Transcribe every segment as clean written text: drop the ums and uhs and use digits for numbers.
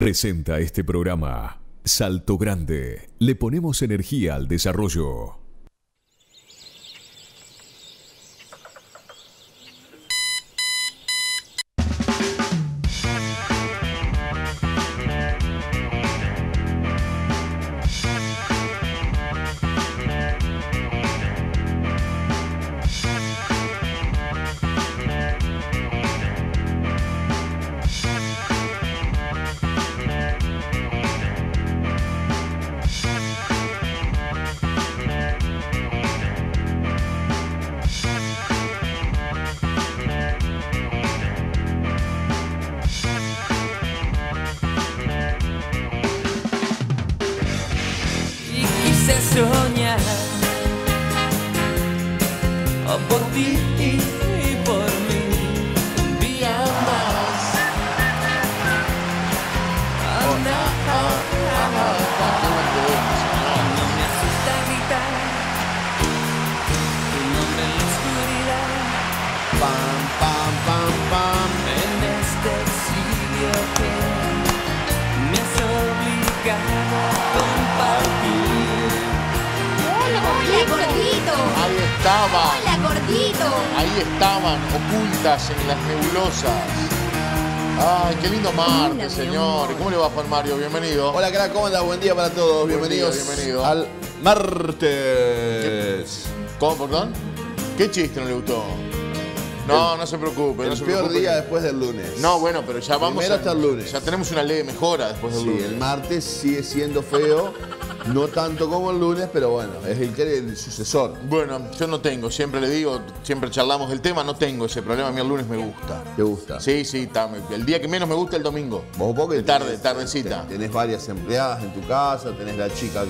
Presenta este programa Salto Grande. Le ponemos energía al desarrollo. Soñar por ti y por mí un día más. Oh, no, no me asusta gritar tu nombre en la oscuridad. Pam, pam, pam, pam. En este exilio que me has obligado a compartir. ¡Hola, gordito! Ahí estaban. ¡Hola, gordito! Ahí estaban, ocultas en las nebulosas. Ay, qué lindo martes, Hola, señor. ¿Cómo le va, Juan Mario? Bienvenido. Hola, crack, ¿cómo andas? Buen día para todos. Buen Bienvenidos día, bienvenido. al martes. ¿Cómo, perdón? ¿Qué chiste no le gustó? No, no se preocupe. El no se peor preocupe. día después del lunes. No, bueno, pero ya vamos Primero hasta el lunes. Ya tenemos una ley de mejora después del Sí, lunes. el martes sigue siendo feo. No tanto como el lunes, pero bueno, es el sucesor. Bueno, yo no tengo, siempre le digo, siempre charlamos del tema, no tengo ese problema, a mí el lunes me gusta. ¿Te gusta? Sí, el día que menos me gusta es el domingo. Vos porque De tarde, tardecita. Tenés varias empleadas en tu casa, tenés la chica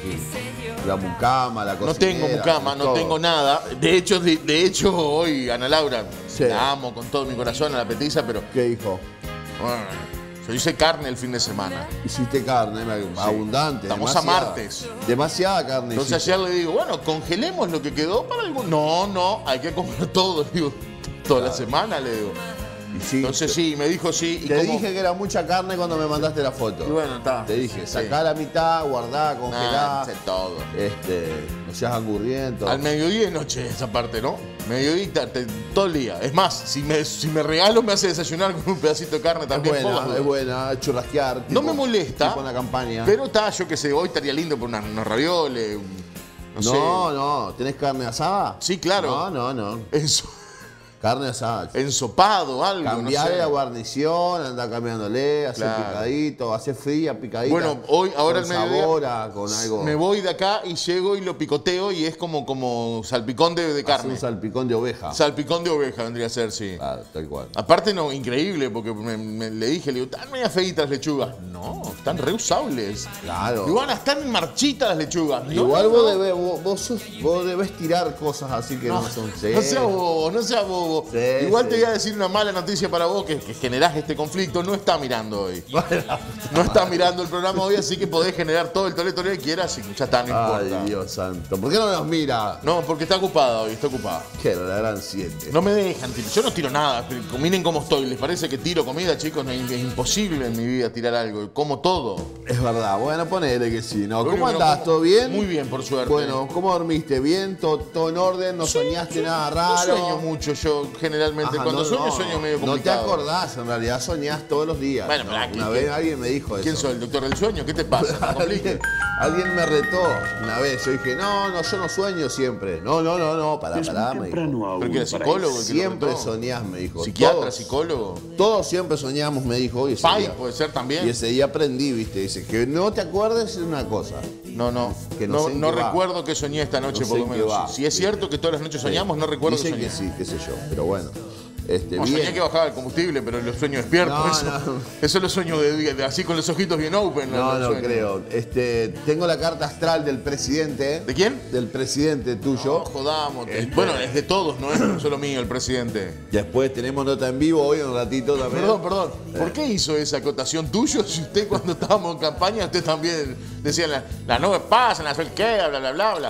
que la mucama, la cocinera. No tengo mucama, no todo. tengo nada. De hecho hoy, Ana Laura, Sí. la amo con todo mi corazón a la petiza, pero ¿Qué dijo? bueno, yo hice carne el fin de semana. Hiciste carne, abundante. Estamos demasiada. a martes. Demasiada carne. Entonces hiciste. ayer le digo, bueno, congelemos lo que quedó para algún... No, hay que comer todo, digo, toda la semana, le digo. Y sí, Entonces sí, me dijo sí. Y te como- dije que era mucha carne cuando me mandaste la foto. Y bueno, está. Te dije, Sí. sacá la mitad, guardá, congelá. Sé todo. No seas angurriento. Al mediodía y noche esa parte, ¿no? Mediodía y todo el día. Es más, si me regalo me hace desayunar con un pedacito de carne Es también. buena, es buena, churrasquear. No me molesta. Tipo una campaña. Pero está, yo qué sé, hoy estaría lindo por unos ravioles, no sé. No, ¿tenés carne asada? Sí, claro. No. Enso- Carne asada. Ensopado, algo, Cambiarle no sé. la guarnición, andar cambiándole, hacer Claro. picadito, hacer fría, picadita. Bueno, hoy, ahora con al mediodía, sabor, con algo. me voy de acá y llego y lo picoteo y es como salpicón de Hacer carne. un salpicón de oveja. Salpicón de oveja vendría a ser, sí. Claro, tal cual. Aparte, no, increíble, porque le dije, le digo, están media feitas las lechugas. No, están reusables. Claro. Igual están marchitas las lechugas. No, Igual no, vos debés tirar cosas así que no, son no serias. seas bobo, no seas bobo. Sí, Igual sí. te voy a decir una mala noticia para vos, que generás este conflicto. No está mirando hoy. No está mirando el programa hoy, así que podés generar todo el tolé que quieras y ya está, no importa. Ay, Dios santo. ¿Por qué no nos mira? No, porque está ocupada hoy, está ocupada. Que la gran 7. No me dejan, yo no tiro nada. Miren cómo estoy. ¿Les parece que tiro comida, chicos? No, es imposible en mi vida tirar algo. Como todo. Es verdad. Bueno, ponele que sí, ¿no? Lo ¿Cómo único que andás? no- ¿Todo bien? Muy bien, por suerte. Bueno, ¿cómo dormiste? ¿Bien? ¿Todo en orden? ¿No soñaste nada No raro? sueño mucho yo, generalmente. Ajá, Cuando no, sueño, no. sueño medio No te complicado. acordás, en realidad soñás todos los días. Bueno, ¿no? pero aquí, Una ¿quién- vez alguien me dijo eso. ¿Quién soy? ¿El doctor del sueño? ¿Qué te pasa? ¿Te compliques? Alguien me retó una vez. Yo dije, no, yo no sueño siempre. No, pará, me dijo. ¿Pero que era psicólogo? el que lo Siempre retó? soñás, me dijo. ¿Psiquiatra, Todos- psicólogo? Todos siempre soñamos, me dijo. Y ese ¿Pai día- puede ser también? Y ese día aprendí, viste. Dice, que no te acuerdes es una cosa. No. Que no sé en no qué va. recuerdo que soñé esta noche, No sé por lo en qué menos. va. Si es cierto que todas las noches soñamos, no recuerdo que Dicen soñé. que sí, qué sé yo. Pero bueno. No, soñé Bien. que bajaba el combustible, pero los sueños despiertos. No, eso, no. eso lo sueño de así con los ojitos bien open. No, los no sueños. creo. Tengo la carta astral del presidente. ¿De quién? Del presidente tuyo. No, jodamos. Bueno, es de todos, no es solo mío el presidente. Después tenemos nota en vivo hoy un ratito también. Perdón. ¿Por qué hizo esa acotación tuyo si usted cuando estábamos en campaña, usted también decía las nubes pasan, las queda, bla?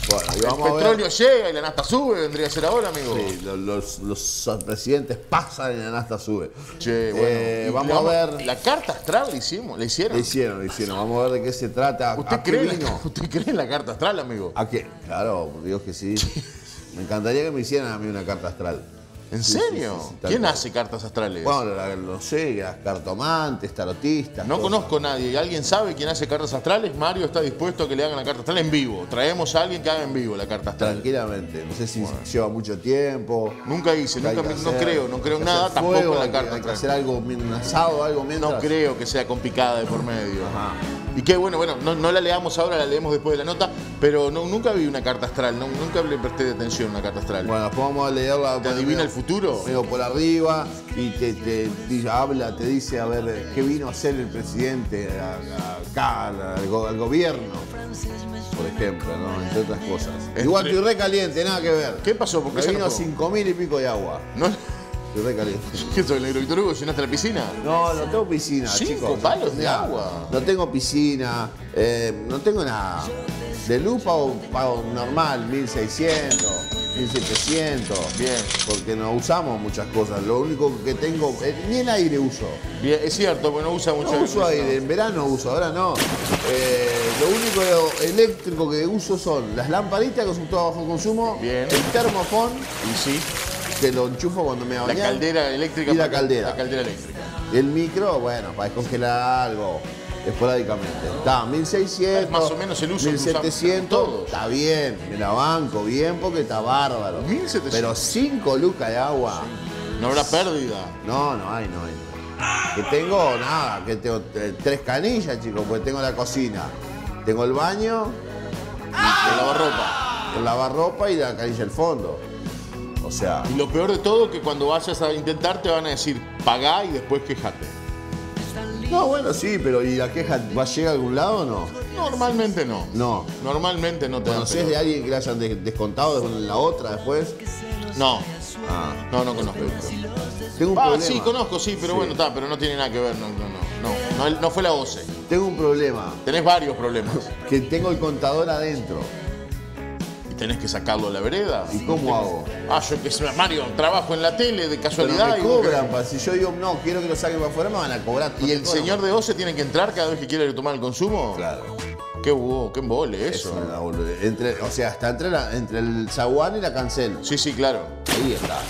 Bueno, y El vamos a ver. petróleo llega y la nafta sube, vendría a ser ahora, amigo. Sí, los presidentes pasan y la nafta sube. Che, bueno. Y vamos a ver. La carta astral le hicieron. Le hicieron. Vamos a ver de qué se trata. ¿Usted cree en la carta astral, amigo? ¿A qué? Claro, por Dios que sí. Me encantaría que me hicieran a mí una carta astral. ¿En serio? Sí, ¿Quién hace cartas astrales? Bueno, no sé, las cartomantes, tarotistas. No cosas. conozco a nadie. ¿Alguien sabe quién hace cartas astrales? Mario está dispuesto a que le hagan la carta astral en vivo. Traemos a alguien que haga en vivo la carta astral. Tranquilamente. No sé si lleva mucho tiempo. Nunca hice, No creo en nada, tampoco en la carta Hay que astral. hacer algo, un asado, algo mientras. No creo que sea con picada de por medio. Ajá. Y qué bueno, no la leamos ahora, la leemos después de la nota, pero nunca vi una carta astral, nunca le presté atención a una carta astral. Bueno, después vamos a leerla. ¿Te adivina el futuro? Medio por arriba y te dice a ver qué vino a hacer el presidente acá, al gobierno, por ejemplo, ¿no? Entre otras cosas. Igual estoy re caliente, nada que ver. ¿Qué pasó? ¿Por qué Me se vino enojó? 5.000 y pico de agua. ¿No? Estoy re caliente. ¿Qué soy el negro Víctor Hugo? ¿Llenaste la piscina? No tengo piscina, 5 chicos. palos de agua. No tengo piscina, no tengo nada. De luz pago normal, 1.600, 1.700. Bien. Porque no usamos muchas cosas. Lo único que tengo, ni el aire uso. Bien, es cierto, porque no usa mucho No uso aire, en verano uso, ahora no. Lo único eléctrico que uso son las lamparitas que son todo bajo consumo, Bien. el termofón, Y sí, que lo enchufo cuando me la baño. caldera eléctrica. Y la caldera. La caldera eléctrica. El micro, bueno, para descongelar algo esporádicamente. Está, 1.600. Es más o menos el uso que usamos 1.700. todos. Está bien, me la banco bien porque está bárbaro. 1.700. Pero 5 lucas de agua. No habrá pérdida. No hay. Que tengo, nada, que tengo 3 canillas, chicos, porque tengo la cocina. Tengo el baño, El lavarropa. el lavarropa y la canilla al fondo. O sea, Y lo peor de todo que cuando vayas a intentar te van a decir pagá y después quejate. no, bueno, sí, pero ¿y la queja va a llegar a algún lado o no? Normalmente no. No. Normalmente no te dan ¿Conocés de alguien que le hayan descontado en la otra después? No, Ah, no conozco. tengo un problema. Sí, conozco, sí, pero Sí. bueno, está, pero no tiene nada que ver, no fue la OCE. Tengo un problema, Tenés varios problemas. que tengo el contador adentro. Y tenés que sacarlo a la vereda. ¿Y cómo hago? Yo que sé, Mario, trabajo en la tele de Pero casualidad. me y vos cobran, si yo digo, no, quiero que lo saquen para afuera, me van a cobrar. ¿Y el señor de OCE tiene que entrar cada vez que quiere tomar el consumo? Claro. Qué embole Es eso. una boludez. O sea, está entre el zaguán y la cancel. Sí, claro. Ahí está.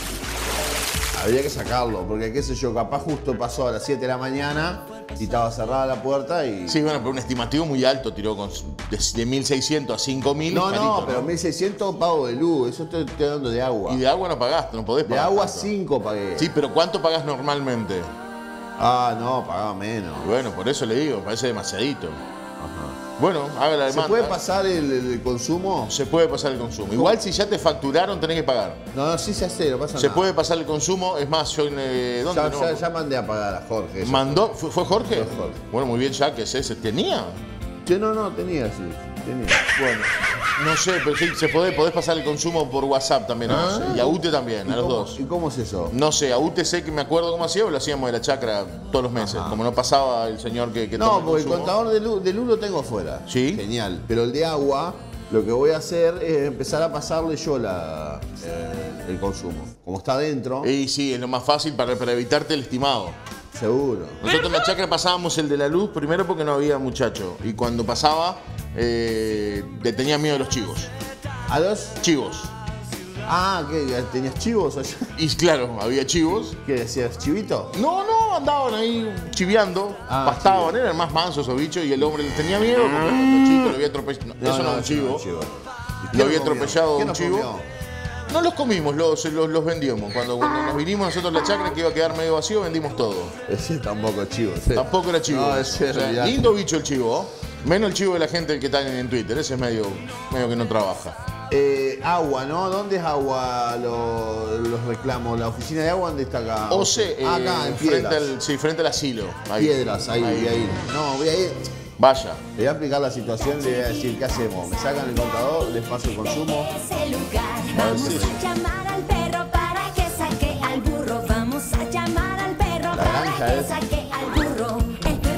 Habría que sacarlo, porque qué sé yo, capaz justo pasó a las 7 de la mañana y estaba cerrada la puerta y... Sí, bueno, pero un estimativo muy alto tiró de 1.600 a 5.000. No, carito, pero 1.600 pago de luz, eso estoy dando de agua. Y de agua no pagaste, no podés De pagar. agua tanto. 5 pagué. Sí, pero ¿cuánto pagás normalmente? Ah, no, pagaba menos. Bueno, por eso le digo, me parece demasiadito. Bueno, haga la ¿Se demanda. puede pasar el consumo? Se puede pasar el consumo. Igual si ya te facturaron, tenés que pagar. No, sí se hace, no pasa nada. Se puede pasar el consumo. Es más, yo ¿dónde no? Ya mandé a pagar a Jorge. eso. ¿Mandó? ¿Fue Jorge? Fue Jorge. Bueno, muy bien, ya que ese tenía. Yo no, tenía, sí. Tenía. Bueno, no sé, pero sí, podés pasar el consumo por WhatsApp también. Ah. Y a UTE también, a los dos. ¿Y cómo es eso? No sé, a UTE sé que me acuerdo cómo hacía, o lo hacíamos de la chacra todos los meses. Como no pasaba el señor que No, toma porque el consumo. contador de luz lo tengo afuera. Sí. Genial. Pero el de agua, lo que voy a hacer es empezar a pasarle yo el consumo. Como está adentro, Y sí, es lo más fácil para evitarte el estimado. seguro. Nosotros en la chacra pasábamos el de la luz primero porque no había muchacho. Y cuando pasaba, le tenía miedo a los chivos. ¿A los? Chivos. Ah, ¿qué? ¿Tenías chivos allá? Y claro, había chivos. ¿Qué decías? ¿Chivito? No, andaban ahí chiviando, pastaban, chivo. eran más mansos esos bichos y el hombre les tenía miedo porque el chico lo había atropellado. Eso no es un chivo. ¿Y Lo quién había comió? atropellado ¿Quién un nos chivo. comió? No los comimos, los vendíamos. Cuando nos vinimos nosotros a la chacra que iba a quedar medio vacío, vendimos todo. Ese tampoco es chivo. ese. Tampoco era chivo. No, eso. ese O sea, olvidate. lindo bicho el chivo, menos el chivo de la gente que está en Twitter, ese es medio que no trabaja. Agua, ¿no? ¿Dónde es agua los reclamos? ¿La oficina de agua dónde está acá? OCE, acá, en frente Piedras. frente al asilo. Ahí. Piedras, ahí, voy a ir. No, voy a ir. Vaya. Le voy a explicar la situación y le voy a decir, ¿qué hacemos? Me sacan el contador, les paso el consumo. Ese lugar. Vamos a llamar al perro para que saque al burro. Vamos a llamar al perro La para granja que es. saque al burro. El perro no quiere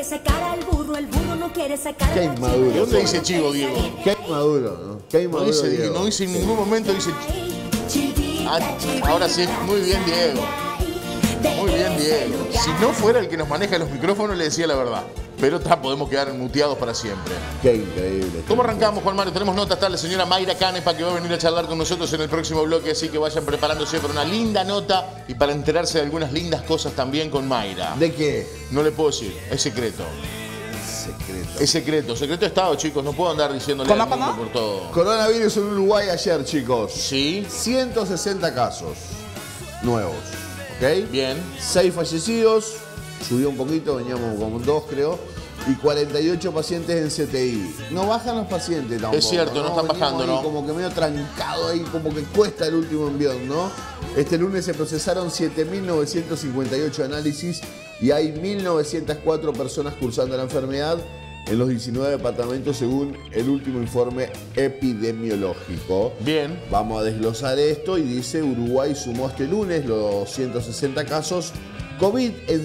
sacar al burro, el burro no quiere sacar Qué a la inmaduro. ¿De dónde dice chivo, Diego? Qué maduro, ¿no? Qué No maduro. dice, Diego. no dice en ningún momento, dice... Chivita, Ah, ahora sí, muy bien, Diego. Muy bien, Diego. Si no fuera el que nos maneja los micrófonos, le decía la verdad. Pero podemos quedar muteados para siempre. Qué increíble. ¿Cómo arrancamos, Juan Mario? Tenemos nota, está la señora Mayra Canepa que va a venir a charlar con nosotros en el próximo bloque, así que vayan preparándose para una linda nota y para enterarse de algunas lindas cosas también con Mayra. ¿De qué? No le puedo decir, es secreto. Secreto. Es secreto, secreto de Estado, chicos, no puedo andar diciéndole al mundo por todo. Coronavirus en Uruguay ayer, chicos. Sí, 160 casos nuevos. ¿Ok? bien. 6 fallecidos. Subió un poquito, veníamos como 2, creo. Y 48 pacientes en CTI. No bajan los pacientes tampoco. Es cierto, no están Venimos bajando, ahí ¿no? Como que medio trancado ahí, como que cuesta el último envión, ¿no? Este lunes se procesaron 7.958 análisis y hay 1.904 personas cursando la enfermedad en los 19 departamentos según el último informe epidemiológico. Bien. Vamos a desglosar esto y dice Uruguay sumó este lunes los 160 casos COVID en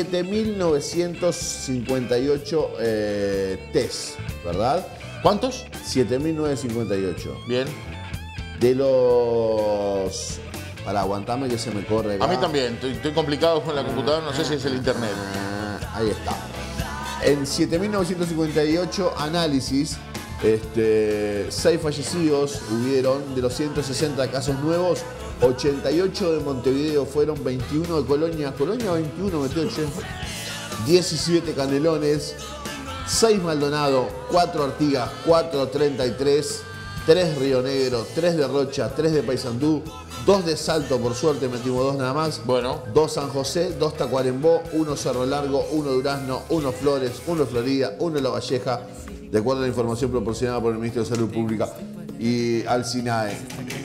7.958 test, ¿verdad? ¿Cuántos? 7.958. Bien. De los... Para aguantarme que se me corre acá. A mí también, estoy complicado con la computadora, no sé si es el internet. Ahí está. En 7.958 análisis, 6 fallecidos hubieron. De los 160 casos nuevos, 88 de Montevideo fueron, 21 de Colonia. Colonia 21 metió 17 Canelones, 6 Maldonado, 4 Artigas, 4 33, 3 Río Negro, 3 de Rocha, 3 de Paysandú, 2 de Salto, por suerte metimos 2 nada más. Bueno. 2 San José, 2 Tacuarembó, 1 Cerro Largo, 1 Durazno, 1 Flores, 1 Florida, 1 La Valleja, de acuerdo a la información proporcionada por el Ministerio de Salud Pública y al SINAE.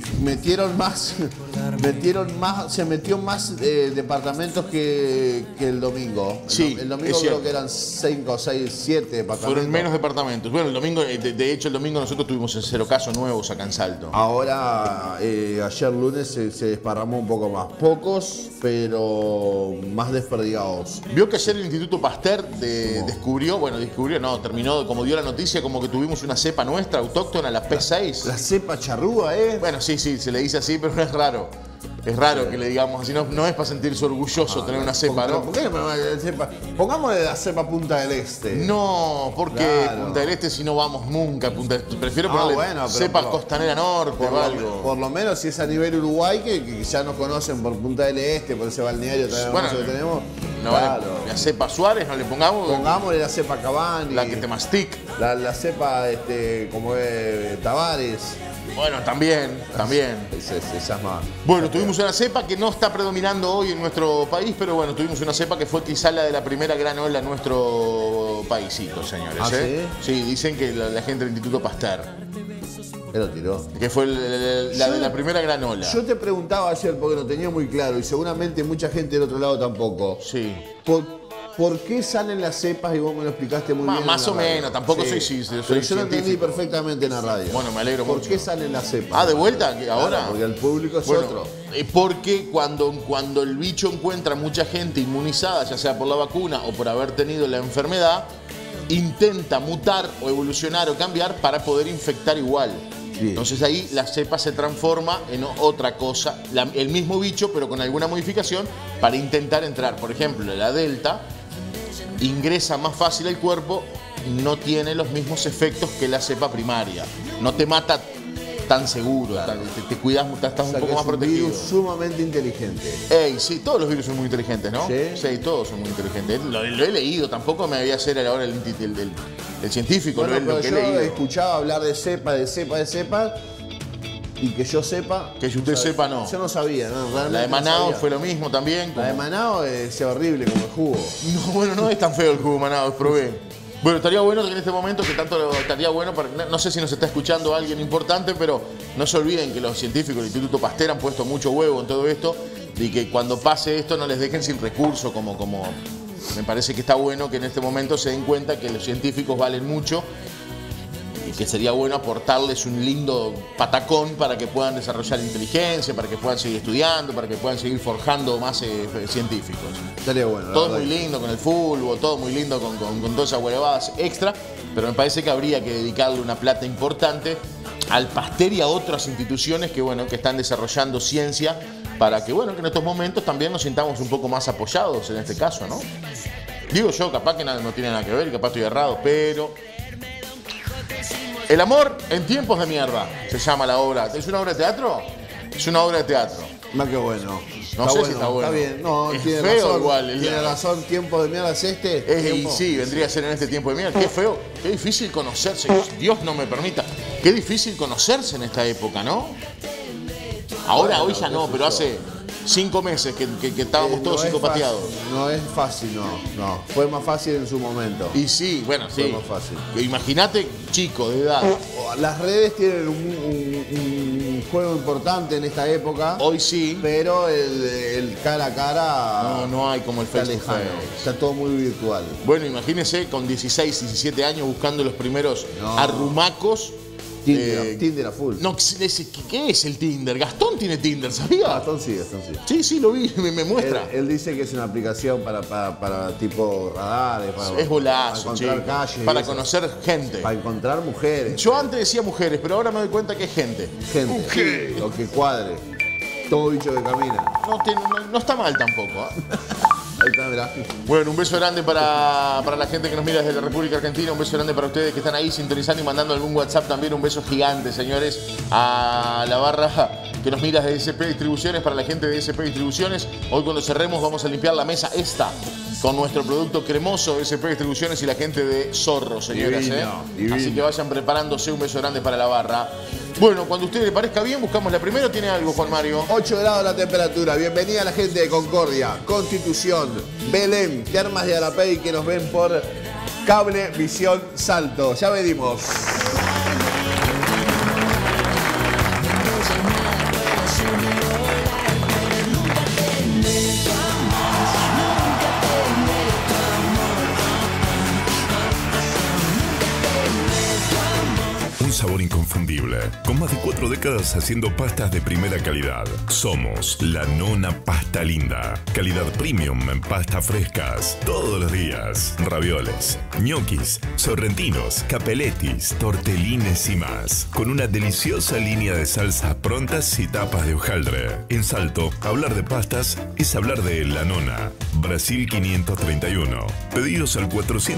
Se metió más departamentos que el domingo. Sí, el domingo es creo cierto. que eran 5, 6, 7 departamentos. Fueron menos departamentos. Bueno, el domingo, de hecho, el domingo nosotros tuvimos 0 casos nuevos acá en Salto. Ahora, ayer lunes se desparramó un poco más. Pocos, pero más desperdigados. Vio que ayer el Instituto Pasteur terminó, como dio la noticia, como que tuvimos una cepa nuestra, autóctona, la P6. La cepa charrúa, ¿eh? Bueno, sí, se le dice así, pero no es raro. Es raro que le digamos así, no es para sentirse orgulloso tener una cepa, ¿no? ¿Por qué no me la cepa? Pongámosle la cepa Punta del Este. No, porque Claro. Punta del Este si no vamos nunca. Prefiero ponerle bueno, pero cepa por- Costanera Norte o algo. Por lo menos si es a nivel Uruguay, que ya nos conocen por Punta del Este, por ese balneario tan Bueno, hermoso que tenemos. No, claro. la cepa Suárez no le pongamos Pongámosle la cepa Cavani. la que te mastic. La cepa, como es Tavares. Bueno, también. Esa es más. Bueno, tuvimos una cepa que no está predominando hoy en nuestro país, pero bueno, tuvimos una cepa que fue quizá la de la primera gran ola en nuestro paísito, señores. ¿Ah, Sí, dicen que la gente del Instituto Pasteur, Él lo tiró. que fue la de la primera gran ola. Yo te preguntaba ayer porque lo tenía muy claro y seguramente mucha gente del otro lado tampoco. Sí. ¿Por qué salen las cepas? Y vos me lo explicaste muy bien. Más en la o radio. menos, tampoco soy Pero yo lo científico. entendí perfectamente en la radio. Bueno, me alegro ¿Por mucho. qué salen las cepas? Ah, ¿de vuelta? ¿Ahora? Claro, porque el público es Bueno, otro. porque cuando el bicho encuentra mucha gente inmunizada, ya sea por la vacuna o por haber tenido la enfermedad, intenta mutar o evolucionar o cambiar para poder infectar igual. Bien. Entonces ahí la cepa se transforma en otra cosa, el mismo bicho pero con alguna modificación para intentar entrar. Por ejemplo, la Delta ingresa más fácil al cuerpo, no tiene los mismos efectos que la cepa primaria. No te mata tan seguro, te cuidas, estás O un sea, poco que más es un protegido. virus sumamente inteligente. Ey, sí, todos los virus son muy inteligentes, ¿no? ¿Sí? Todos son muy inteligentes. Lo he leído, tampoco me voy a hacer ahora el científico, Bueno, lo pero que he yo leído. escuchaba hablar de cepa, y que yo sepa. Que si usted sepa, no. Yo no sabía, ¿no? Realmente La de no Manao sabía. fue lo mismo también. La de Manao es horrible como el jugo. No, bueno, no es tan feo el jugo Manao, probé. Bueno, estaría bueno que en este momento, estaría bueno, no sé si nos está escuchando alguien importante, pero no se olviden que los científicos del Instituto Pasteur han puesto mucho huevo en todo esto y que cuando pase esto no les dejen sin recursos, como me parece que está bueno que en este momento se den cuenta que los científicos valen mucho y que sería bueno aportarles un lindo patacón para que puedan desarrollar inteligencia, para que puedan seguir estudiando, para que puedan seguir forjando más científicos. Estaría bueno. Todo muy lindo con el fútbol, todo muy lindo con todas esas huevadas extra, pero me parece que habría que dedicarle una plata importante al Pasteur y a otras instituciones que, bueno, que están desarrollando ciencia para que, bueno, que en estos momentos también nos sintamos un poco más apoyados en este caso, ¿no? Digo yo, capaz que no tiene nada que ver, capaz estoy errado, pero... El amor en tiempos de mierda se llama la obra. ¿Es una obra de teatro? Es una obra de teatro. Más que bueno. No sé si está bueno. Está bien, no, es tiene feo razón. igual. Tiene razón, tiempo de mierda es este. Y sí, vendría a ser en este tiempo de mierda. Qué feo, qué difícil conocerse. Dios no me permita. Qué difícil conocerse en esta época, ¿no? Ahora, hoy ya no, pero hace 5 meses que estábamos todos psicopateados. No es fácil, no. Fue más fácil en su momento. Y sí, bueno, sí. Fue más fácil. Imagínate, chico de edad. Las redes tienen un juego importante en esta época. Hoy sí. Pero el cara a cara. No hay como el está face to lejano. face. Está todo muy virtual. Bueno, imagínense con 16, 17 años buscando los primeros arrumacos. Tinder a full. No, ¿qué es el Tinder? Gastón tiene Tinder, ¿sabía? Gastón sí. Sí, lo vi, me muestra. Él dice que es una aplicación para tipo radares, Es golazo, para encontrar chico. calles. Para conocer gente. Para encontrar mujeres. Yo antes decía mujeres, pero ahora me doy cuenta que es gente. Gente. Lo que cuadre. Todo bicho que camina. No está mal tampoco, ¿eh? Ahí está, mirá. Bueno, un beso grande para la gente que nos mira desde la República Argentina, un beso grande para ustedes que están ahí sintonizando y mandando algún WhatsApp también, un beso gigante, señores, a la barra que nos mira de SP Distribuciones, para la gente de SP Distribuciones. Hoy cuando cerremos vamos a limpiar la mesa esta con nuestro producto cremoso SP Distribuciones y la gente de Zorro, señoras. Divino. Así que vayan preparándose, un beso grande para la barra. Bueno, cuando a ustedes les parezca bien, buscamos la primera. ¿Tiene algo, Juan Mario? 8 grados la temperatura. Bienvenida a la gente de Concordia, Constitución, Belén, Termas de Arapey, que nos ven por Cable Visión Salto. Ya venimos. Un sabor inconfundible. Con más de 4 décadas haciendo pastas de primera calidad. Somos La Nona Pasta Linda. Calidad premium en pastas frescas. Todos los días. Ravioles, ñoquis, sorrentinos, capelletis, tortelines y más. Con una deliciosa línea de salsas prontas y tapas de hojaldre. En Salto, hablar de pastas es hablar de La Nona. Brasil 531. Pedidos al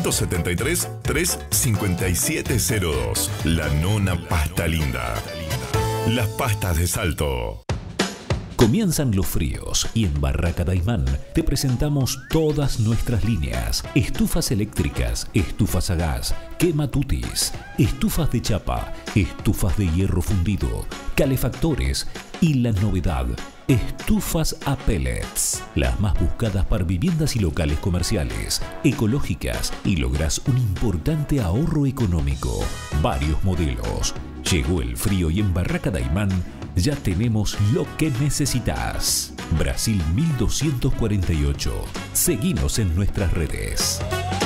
473-35702. La Nona Pasta Linda. Las pastas de Salto. Comienzan los fríos y en Barraca Daimán te presentamos todas nuestras líneas. Estufas eléctricas, estufas a gas, quematutis, estufas de chapa, estufas de hierro fundido, calefactores y la novedad, estufas a pellets. Las más buscadas para viviendas y locales comerciales, ecológicas, y lográs un importante ahorro económico. Varios modelos. Llegó el frío y en Barraca Daimán ya tenemos lo que necesitas. Brasil 1248. Seguinos en nuestras redes.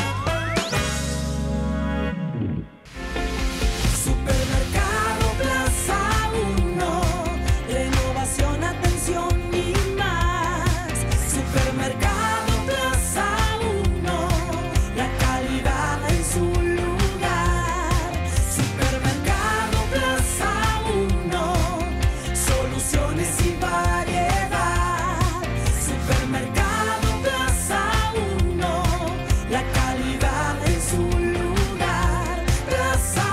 Supermercado Plaza 1, renovación, atención y más. Supermercado Plaza 1, la calidad en su lugar. Supermercado Plaza 1, soluciones y variedad. Supermercado Plaza 1, la calidad en su lugar. Plaza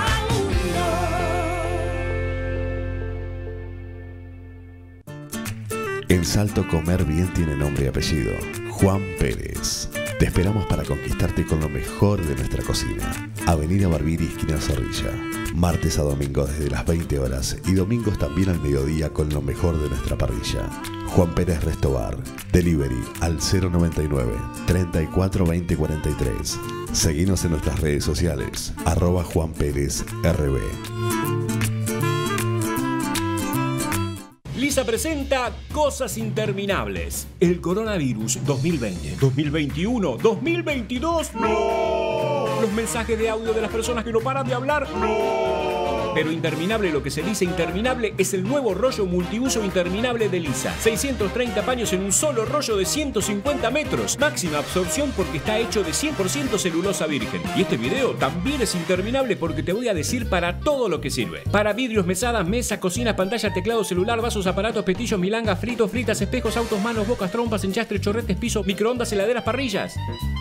1. En Salto comer bien tiene nombre y apellido. Juan Pérez. Te esperamos para conquistarte con lo mejor de nuestra cocina. Avenida Barbiri, esquina Zorrilla. Martes a domingo desde las 20 horas y domingos también al mediodía con lo mejor de nuestra parrilla. Juan Pérez Restobar. Delivery al 099 34 20 43. Seguinos en nuestras redes sociales. @Juan Pérez RB. Lisa presenta Cosas Interminables. El coronavirus 2020, 2021, 2022. ¡No! Los mensajes de audio de las personas que no paran de hablar. ¡No! Pero interminable lo que se dice interminable es el nuevo rollo multiuso interminable de Lisa. 630 paños en un solo rollo de 150 metros. Máxima absorción porque está hecho de 100% celulosa virgen. Y este video también es interminable porque te voy a decir para todo lo que sirve. Para vidrios, mesadas, mesas, cocinas, pantalla, teclado, celular, vasos, aparatos, petillos, milangas, fritos, fritas, espejos, autos, manos, bocas, trompas, enchastres, chorretes, pisos, microondas, heladeras, parrillas.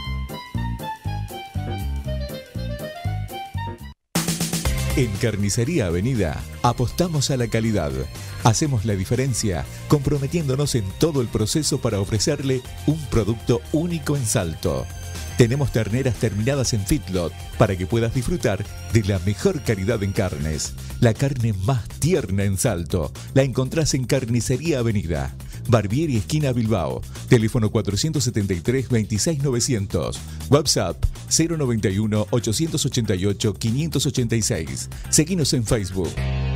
En Carnicería Avenida apostamos a la calidad. Hacemos la diferencia comprometiéndonos en todo el proceso para ofrecerle un producto único en Salto. Tenemos terneras terminadas en feedlot para que puedas disfrutar de la mejor calidad en carnes. La carne más tierna en Salto la encontrás en Carnicería Avenida. Barbieri esquina Bilbao. Teléfono 473-26900. WhatsApp 091-888-586. Seguinos en Facebook.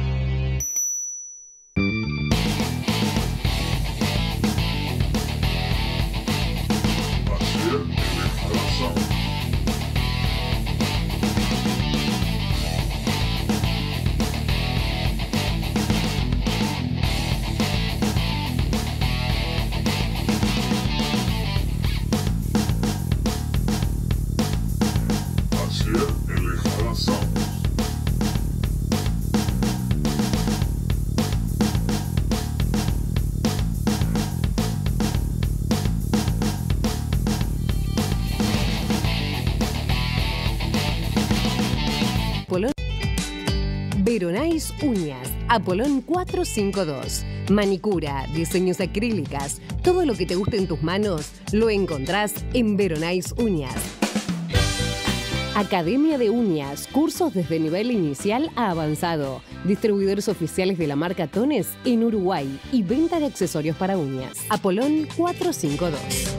Veronais Uñas, Apolón 452. Manicura, diseños acrílicas, todo lo que te guste en tus manos lo encontrás en Veronais Uñas. Academia de Uñas, cursos desde nivel inicial a avanzado. Distribuidores oficiales de la marca Tones en Uruguay y venta de accesorios para uñas. Apolón 452.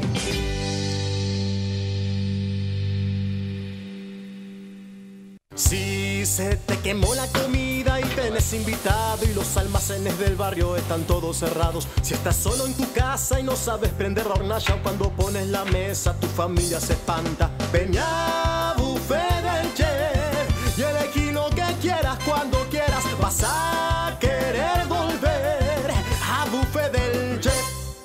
Si se te quemó la comida y tenés invitado y los almacenes del barrio están todos cerrados. Si estás solo en tu casa y no sabes prender la hornalla, cuando pones la mesa tu familia se espanta. Ven a Buffet del Chef y elegí lo que quieras cuando quieras. Vas a querer volver a Buffet del Chef.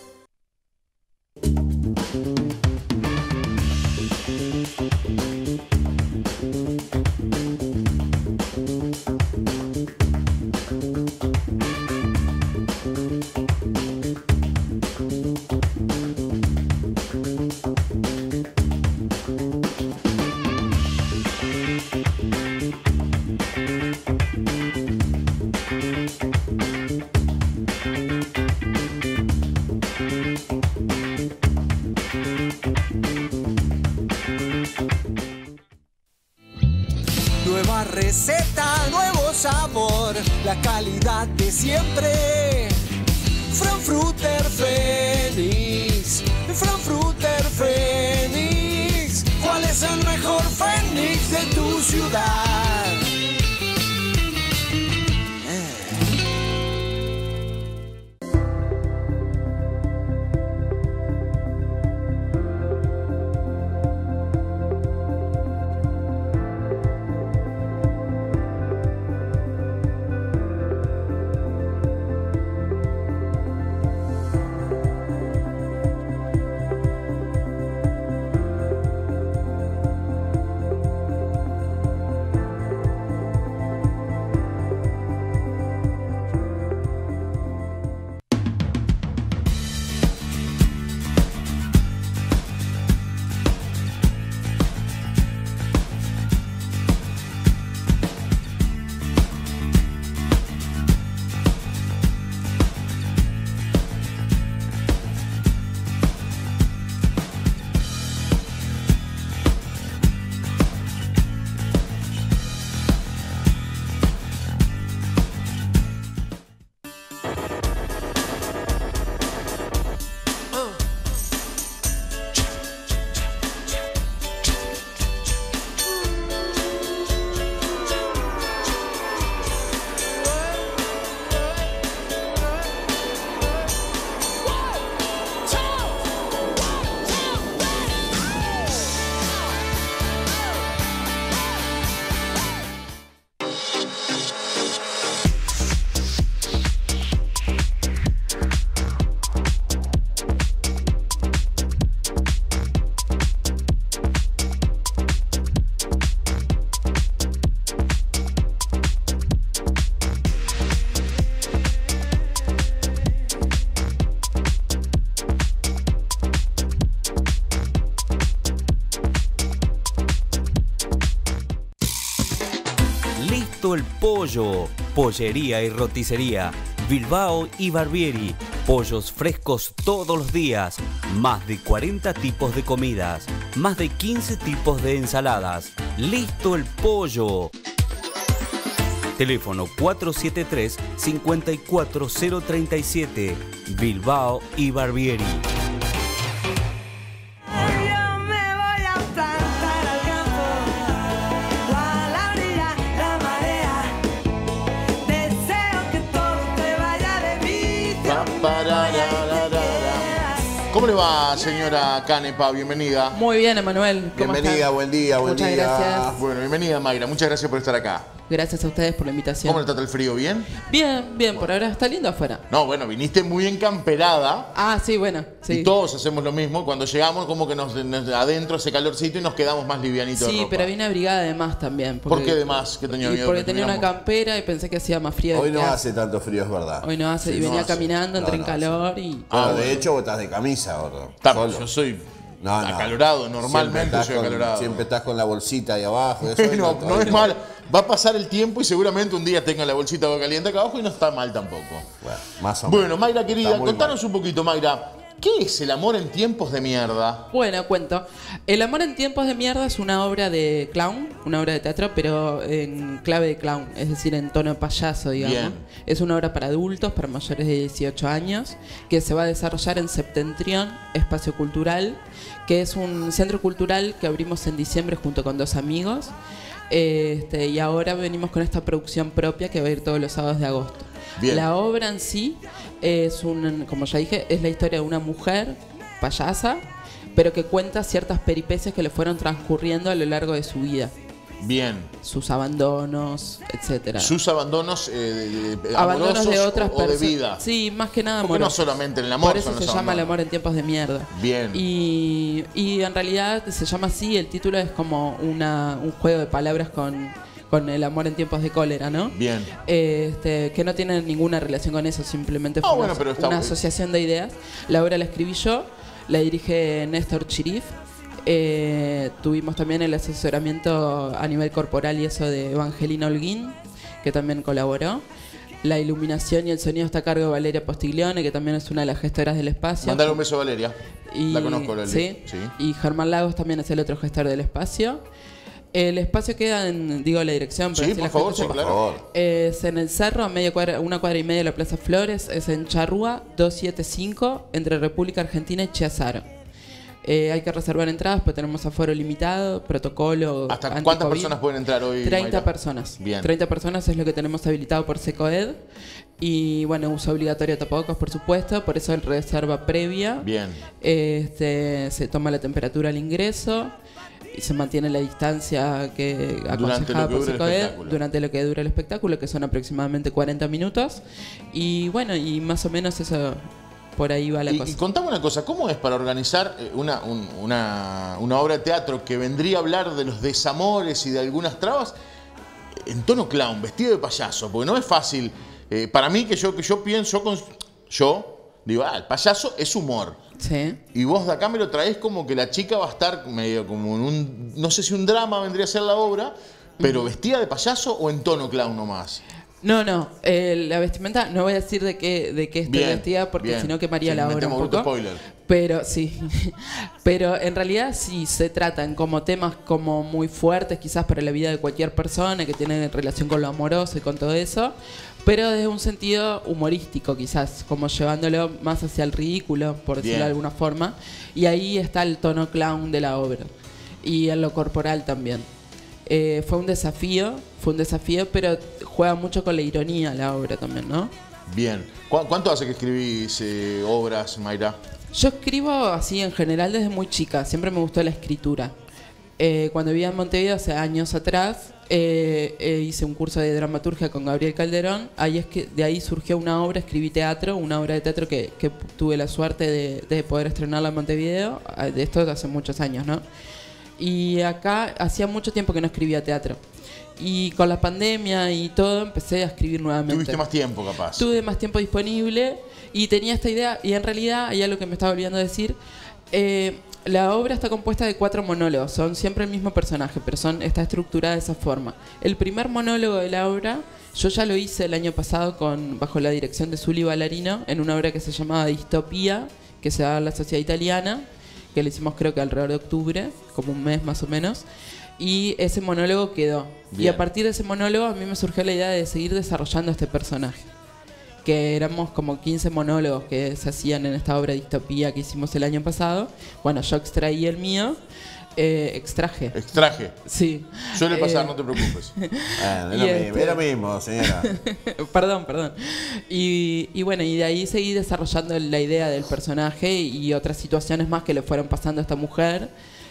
Nueva receta, nuevo sabor, la calidad de siempre. Frankfurter Phoenix, Frankfurter Phoenix. ¿Cuál es el mejor Phoenix de tu ciudad? Listo el Pollo, pollería y roticería, Bilbao y Barbieri, pollos frescos todos los días, más de 40 tipos de comidas, más de 15 tipos de ensaladas. Listo el Pollo. Teléfono 473-54037, Bilbao y Barbieri. ¿Cómo le va, señora Canepa? Bienvenida. Muy bien, Emanuel. ¿Cómo Bienvenida, estás? buen día, buen Muchas día. gracias. Bueno, bienvenida, Mayra. Muchas gracias por estar acá. Gracias a ustedes por la invitación. ¿Cómo le trata el frío? ¿Bien? Bien, bien, por ahora está lindo afuera. No, bueno, viniste muy encamperada. Ah, sí, bueno, sí. Y todos hacemos lo mismo. Cuando llegamos, como que nos adentro hace calorcito y nos quedamos más livianitos de Sí, ropa. pero vine abrigada de más también. ¿Por qué de más? Que tenía miedo Porque que tenía una tuviéramos- campera y pensé que hacía más frío. Hoy del no que hace tanto frío, es verdad. Hoy no hace. Sí, Y venía no hace. caminando, entré No, en no calor y... Bueno, de hecho, vos estás de camisa ahora. Estamos, yo soy acalorado, normalmente soy acalorado. Siempre estás con la bolsita ahí abajo. No es mal. Va a pasar el tiempo y seguramente un día tenga la bolsita de agua caliente acá abajo y no está mal tampoco. Bueno, más o menos. Bueno, Mayra querida, Está muy contanos un poquito, Mayra. ¿Qué es el amor en tiempos de mierda? Bueno, cuento. El amor en tiempos de mierda es una obra de clown, una obra de teatro, pero en clave de clown, es decir, en tono de payaso, digamos. Bien. Es una obra para adultos, para mayores de 18 años, que se va a desarrollar en Septentrión, Espacio Cultural, que es un centro cultural que abrimos en diciembre junto con 2 amigos. Y ahora venimos con esta producción propia que va a ir todos los sábados de agosto. Bien. La obra en sí es como ya dije, es la historia de una mujer payasa, pero que cuenta ciertas peripecias que le fueron transcurriendo a lo largo de su vida. Bien. Sus abandonos, etcétera. Sus abandonos Abandonos amorosos de otras o de personas. vida. Sí, más que nada Porque no amorosos. solamente en el amor Por eso son se los llama el abandonos. amor en tiempos de mierda. Bien. Y en realidad se llama así, el título es como un juego de palabras con el amor en tiempos de cólera, ¿no? Bien. Que no tiene ninguna relación con eso, simplemente fue bueno, pero está una bueno. asociación de ideas. La obra la escribí yo, la dirige Néstor Chirif. Tuvimos también el asesoramiento a nivel corporal y eso de Evangelina Holguín, que también colaboró. La iluminación y el sonido está a cargo de Valeria Postiglione, que también es una de las gestoras del espacio. Mandale un beso a Valeria. Y, La conozco, Valeria. ¿sí? Y Germán Lagos también es el otro gestor del espacio. El espacio queda en, digo, la dirección. Sí, así por la favor, gente sí, sepa. claro. Es en el cerro, a una cuadra y media de la Plaza Flores. Es en Charrúa 275, entre República Argentina y Chiazaro. Hay que reservar entradas, pues tenemos aforo limitado, protocolo. ¿Hasta anti-COVID. cuántas personas pueden entrar hoy, 30 Mayra? personas. Bien. 30 personas es lo que tenemos habilitado por SECOED. Y bueno, uso obligatorio de tapabocas, por supuesto, por eso el reserva previa. Bien. Se toma la temperatura al ingreso y se mantiene la distancia que aconsejada por SECOED durante lo que dura el espectáculo, que son aproximadamente 40 minutos. Y bueno, y más o menos eso, por ahí va la cosa. Y contame una cosa, ¿cómo es para organizar una obra de teatro que vendría a hablar de los desamores y de algunas trabas en tono clown, vestido de payaso? Porque no es fácil. Para mí, que yo pienso, digo, el payaso es humor. Sí. Y vos de acá me lo traés como que la chica va a estar medio como en un, no sé si un drama vendría a ser la obra, pero vestida de payaso o en tono clown nomás. No, la vestimenta, no voy a decir de qué estoy Bien, vestida porque bien. si no quemaría Sí, la obra metemos un bruto poco. spoiler. Pero sí, pero en realidad sí se tratan como temas como muy fuertes quizás para la vida de cualquier persona que tiene relación con lo amoroso y con todo eso, pero desde un sentido humorístico quizás, como llevándolo más hacia el ridículo, por decirlo Bien. de alguna forma, y ahí está el tono clown de la obra y en lo corporal también. Fue un desafío, pero juega mucho con la ironía la obra también, ¿no? Bien. ¿Cuánto hace que escribís obras, Mayra? Yo escribo así en general desde muy chica, siempre me gustó la escritura. Cuando vivía en Montevideo hace años atrás, hice un curso de dramaturgia con Gabriel Calderón. De ahí surgió una obra, escribí teatro, una obra de teatro que tuve la suerte de poder estrenarla en Montevideo. De esto hace muchos años, ¿no? Y acá hacía mucho tiempo que no escribía teatro. Y con la pandemia y todo empecé a escribir nuevamente. Tuviste más tiempo, capaz. Tuve más tiempo disponible y tenía esta idea. Y en realidad, hay algo que me estaba olvidando decir. La obra está compuesta de 4 monólogos, son siempre el mismo personaje, pero está estructurada de esa forma. El primer monólogo de la obra, yo ya lo hice el año pasado bajo la dirección de Zuli Ballarino, en una obra que se llamaba Distopía, que se da en la Sociedad Italiana, que lo hicimos creo que alrededor de octubre, como un mes más o menos, y ese monólogo quedó. Bien. Y a partir de ese monólogo a mí me surgió la idea de seguir desarrollando este personaje. Que éramos como 15 monólogos que se hacían en esta obra Distopía que hicimos el año pasado. Bueno, yo extraí el mío. Extraje. Sí. Suele pasar, no te preocupes. Es lo mismo, señora. Perdón. Y bueno, y de ahí seguí desarrollando la idea del personaje y otras situaciones más que le fueron pasando a esta mujer.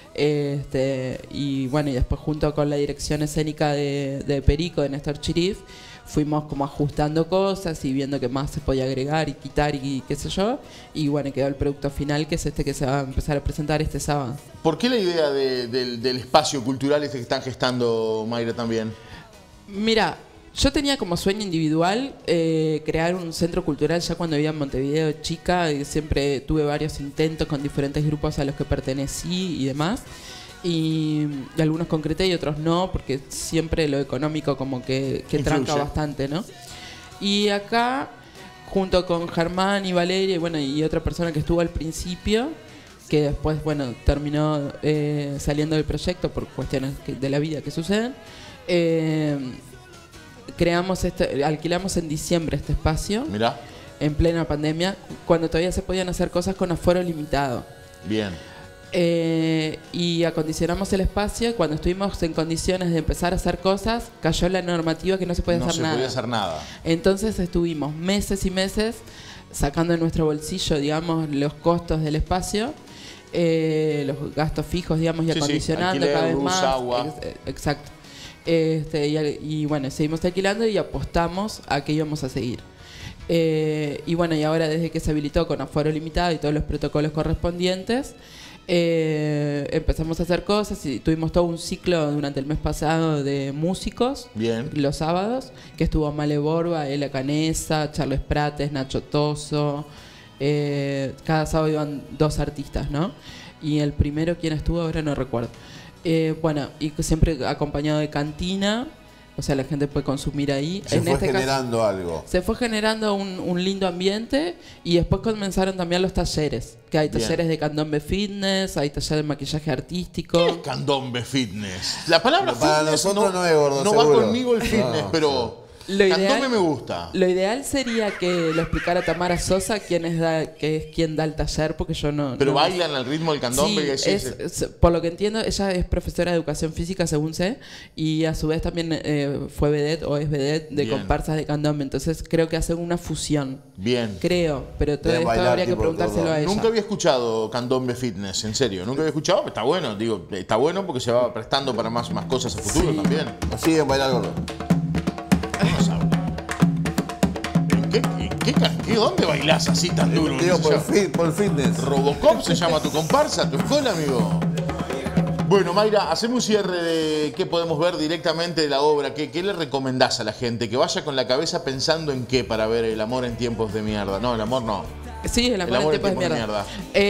Y bueno, y después junto con la dirección escénica de Perico, de Néstor Chirif, fuimos como ajustando cosas y viendo qué más se podía agregar y quitar y qué sé yo. Y bueno, quedó el producto final, que es este que se va a empezar a presentar este sábado. ¿Por qué la idea del espacio cultural que están gestando, Mayra, también? Mira, yo tenía como sueño individual crear un centro cultural ya cuando vivía en Montevideo chica. Y siempre tuve varios intentos con diferentes grupos a los que pertenecí y demás. Y algunos concreté y otros no, porque siempre lo económico como que tranca bastante, ¿no? Y acá, junto con Germán y Valeria, y bueno, y otra persona que estuvo al principio, que después, bueno, terminó saliendo del proyecto por cuestiones de la vida que suceden, alquilamos en diciembre este espacio. Mirá. En plena pandemia, cuando todavía se podían hacer cosas con aforo limitado. Bien. Y acondicionamos el espacio. Cuando estuvimos en condiciones de empezar a hacer cosas, cayó la normativa que no se podía hacer nada. No se podía hacer nada. Entonces estuvimos meses y meses sacando de nuestro bolsillo, digamos, los costos del espacio, los gastos fijos, digamos, y acondicionando alquiler, cada vez luz, más. Agua. Exacto. Y bueno, seguimos alquilando y apostamos a que íbamos a seguir. Y bueno, y ahora desde que se habilitó con aforo limitado y todos los protocolos correspondientes, empezamos a hacer cosas y tuvimos todo un ciclo durante el mes pasado de músicos. Bien. Los sábados, que estuvo Male Borba, Ela Canesa, Charles Prates, Nacho Toso. Cada sábado iban 2 artistas, ¿no? Y el primero, ¿quién estuvo? Ahora no recuerdo. Bueno, y siempre acompañado de cantina. O sea, la gente puede consumir ahí. Se fue generando algo. Se fue generando un lindo ambiente y después comenzaron también los talleres. Que hay talleres de candombe fitness, hay talleres de maquillaje artístico. ¿Qué es candombe fitness? La palabra para fitness nosotros no es gordo, no seguro. va conmigo el fitness, pero candombe me gusta. Lo ideal sería que lo explicara Tamara Sosa, que es quien da el taller, porque yo no... Pero no bailan al ritmo del candombe. Sí, por lo que entiendo, ella es profesora de educación física, según sé, y a su vez también fue vedette o es vedette de comparsas de candombe. Entonces creo que hacen una fusión. Bien. Creo, pero todo esto habría que preguntárselo a ella. Nunca había escuchado candombe fitness, en serio. Nunca había escuchado, está bueno. Digo, está bueno porque se va prestando para más cosas a futuro también. Así en bailar gordo. ¿Dónde bailás así tan duro? Por fitness. Robocop se llama tu comparsa, tu escuela, amigo. Bueno, Mayra, hacemos un cierre de qué podemos ver directamente de la obra. ¿Qué le recomendás a la gente? Que vaya con la cabeza pensando en qué para ver El amor en tiempos de mierda. No, el amor no. Sí, el amor en tiempos de mierda.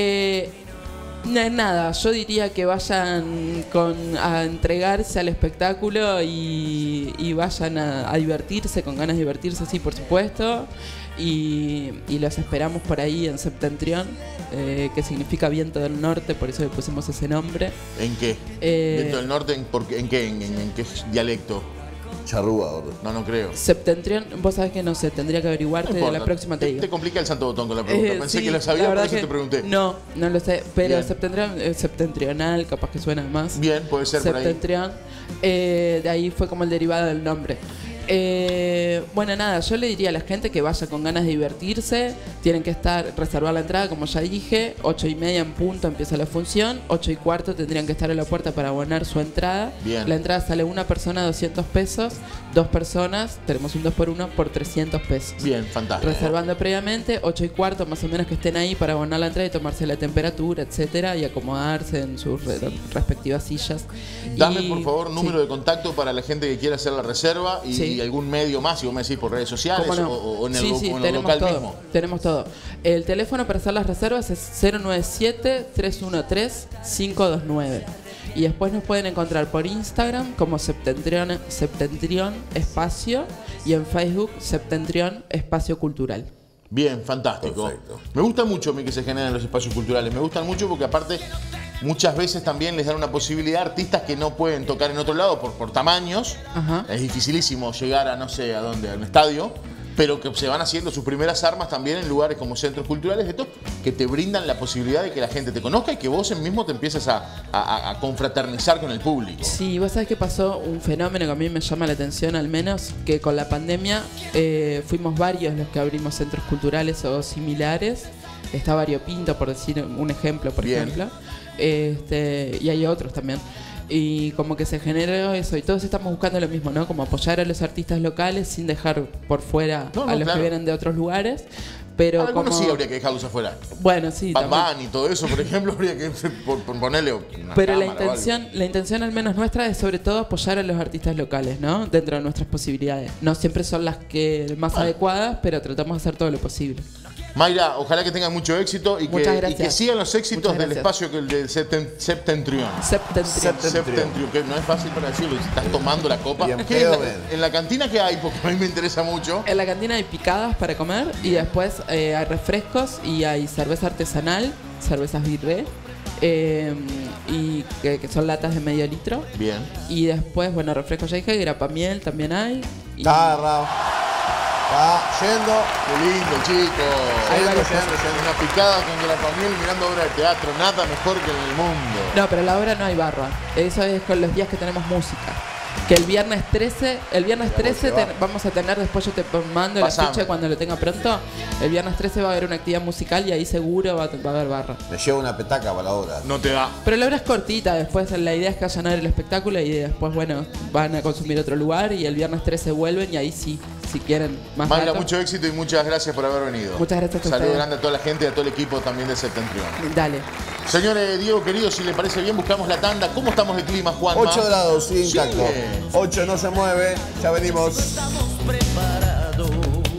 Nada, yo diría que vayan a entregarse al espectáculo y vayan a divertirse, con ganas de divertirse, sí, por supuesto. Y los esperamos por ahí en Septentrión, que significa viento del norte, por eso le pusimos ese nombre. ¿En qué? ¿Viento del norte? ¿En qué? ¿En qué dialecto? Charrúa. No creo. Septentrión, vos sabés que no sé, tendría que averiguarte, de la próxima te digo. Te complica el santo botón con la pregunta. Pensé sí, que lo sabía, por eso que te pregunté. No lo sé, pero septentrional, capaz que suena más. Bien, puede ser Septentrión, de ahí fue como el derivado del nombre. Bueno, nada, yo le diría a la gente que vaya con ganas de divertirse. Tienen que reservar la entrada, como ya dije. 8:30 en punto empieza la función. 8:15 tendrían que estar en la puerta para abonar su entrada. Bien. La entrada sale una persona 200 pesos. 2 personas, tenemos un 2x1 por 300 pesos. Bien, fantástico. Reservando previamente, 8:15 más o menos que estén ahí para abonar la entrada y tomarse la temperatura, etcétera, y acomodarse en sus respectivas sillas. Dame, por favor, número de contacto para la gente que quiera hacer la reserva y ¿hay algún medio más? Si vos me decís por redes sociales ¿Cómo no? o en el, Sí, o en el tenemos local todo, mismo. tenemos todo. El teléfono para hacer las reservas es 097-313-529. Y después nos pueden encontrar por Instagram como Septentrión Espacio y en Facebook Septentrión Espacio Cultural. Bien, fantástico. Perfecto. Me gusta mucho a mí que se generen los espacios culturales. Me gustan mucho porque aparte muchas veces también les dan una posibilidad a artistas que no pueden tocar en otro lado por tamaños. Ajá. Es dificilísimo llegar a no sé a dónde, a un estadio, pero que se van haciendo sus primeras armas también en lugares como centros culturales, estos que te brindan la posibilidad de que la gente te conozca y que vos mismo te empieces a confraternizar con el público. Sí, vos sabés que pasó un fenómeno que a mí me llama la atención, al menos, que con la pandemia fuimos varios los que abrimos centros culturales o similares. Está Variopinto, por decir un ejemplo, ejemplo. Y hay otros también. Y como que se generó eso, y todos estamos buscando lo mismo, ¿no? Como apoyar a los artistas locales sin dejar por fuera a los que vienen de otros lugares. Pero algunos como... sí habría que dejarlos afuera. Bueno, sí, Bad también. Bunny y todo eso, por ejemplo, habría que ponerle una Pero la cámara o intención al menos nuestra es sobre todo apoyar a los artistas locales, ¿no? Dentro de nuestras posibilidades. No siempre son las que más adecuadas, pero tratamos de hacer todo lo posible. Mayra, ojalá que tengan mucho éxito y que sigan los éxitos del espacio del Septentrión. Septentrión, que no es fácil para decirlo, estás tomando la copa. Bien, Es que en la cantina, ¿qué hay? Porque a mí me interesa mucho. En la cantina hay picadas para comer y después hay refrescos y hay cerveza artesanal, cervezas birré, y que son latas de medio litro. Bien. Y después, bueno, refrescos ya dije, grapamiel también hay. Y... Está agarrado. Está yendo. Qué lindo, chicos. Yendo. Una picada con grapamiel mirando obra de teatro. Nada mejor que en el mundo. No, pero a la hora no hay barra. Eso es con los días que tenemos música. Que el viernes 13 vamos a tener, después yo te mando el ficha cuando lo tenga pronto. El viernes 13 va a haber una actividad musical y ahí seguro va a haber barra. Me llevo una petaca para la obra. No te da. Pero la hora es cortita, después la idea es que vayan a ver el espectáculo y después, bueno, van a consumir otro lugar y el viernes 13 vuelven y ahí sí, si quieren más Mayra, rato. mucho éxito y muchas gracias por haber venido. Muchas gracias a Saludos ustedes. grande a toda la gente y a todo el equipo también de Septentrión. Dale. Señores, Diego querido, si le parece bien, buscamos la tanda. ¿Cómo estamos de clima, Juanma? 8 grados, sí, intacto. 8 no se mueve, ya venimos. Estamos preparados.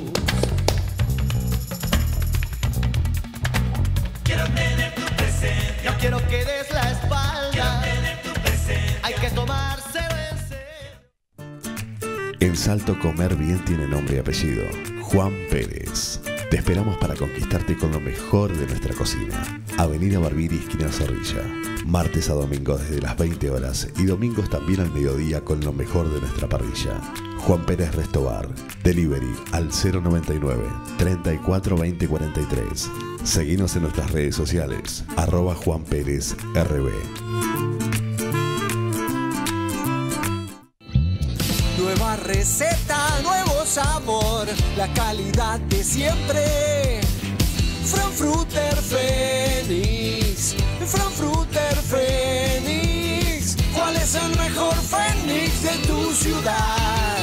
Quiero tener tu presencia. Yo quiero que des la espalda. Quiero tener tu presencia. Hay que tomárselo en serio. En Salto Comer Bien tiene nombre y apellido. Juan Pérez. Te esperamos para conquistarte con lo mejor de nuestra cocina. Avenida Barbiri, esquina Zorrilla. Martes a domingo desde las 20 horas y domingos también al mediodía con lo mejor de nuestra parrilla. Juan Pérez Restobar. Delivery al 099 34 20 43. Seguinos en nuestras redes sociales. @Juan Pérez RB. Nueva receta, nuevo sabor, la calidad de siempre. Frankfurter Phoenix, Frankfurter Phoenix. ¿Cuál es el mejor Phoenix de tu ciudad?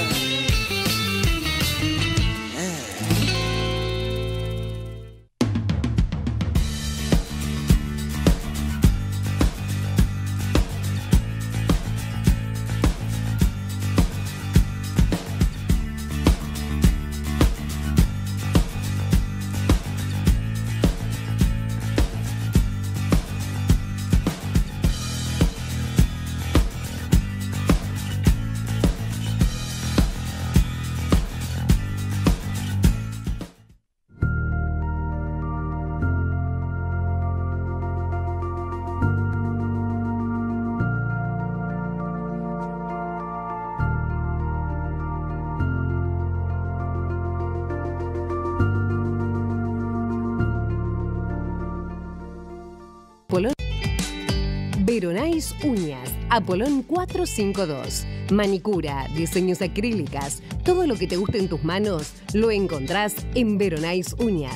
Veronais Uñas, Apolón 452. Manicura, diseños acrílicas, todo lo que te guste en tus manos lo encontrás en Veronais Uñas.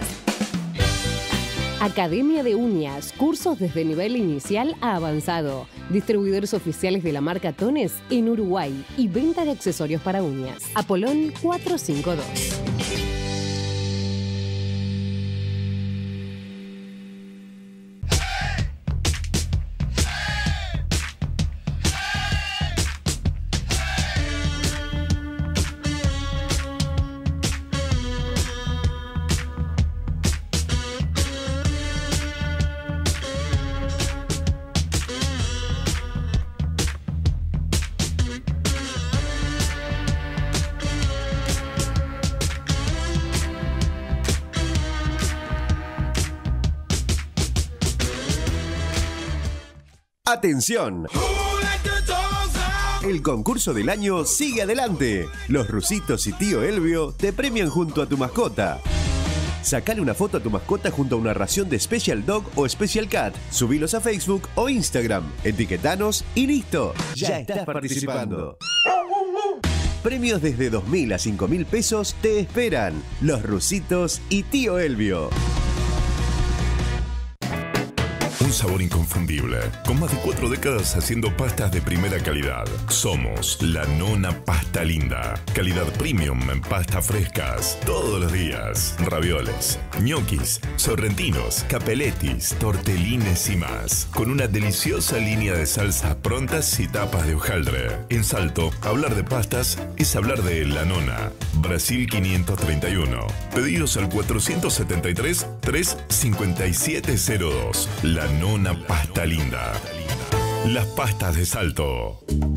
Academia de Uñas, cursos desde nivel inicial a avanzado. Distribuidores oficiales de la marca Tones en Uruguay y venta de accesorios para uñas. Apolón 452. ¡Atención! El concurso del año sigue adelante. Los Rusitos y Tío Elvio te premian junto a tu mascota. Sacale una foto a tu mascota junto a una ración de Special Dog o Special Cat. Subilos a Facebook o Instagram. Etiquetanos y listo. Ya estás participando. Premios desde 2.000 a 5.000 pesos te esperan. Los Rusitos y Tío Elvio. Un sabor inconfundible. Con más de 4 décadas haciendo pastas de primera calidad. Somos la Nona Pasta Linda. Calidad premium en pastas frescas. Todos los días. Ravioles, ñoquis, sorrentinos, capelletis, tortelines y más. Con una deliciosa línea de salsas prontas y tapas de hojaldre. En Salto, hablar de pastas es hablar de La Nona. Brasil 531. Pedidos al 473-35702. La Nona Pasta Linda. Las pastas de Salto.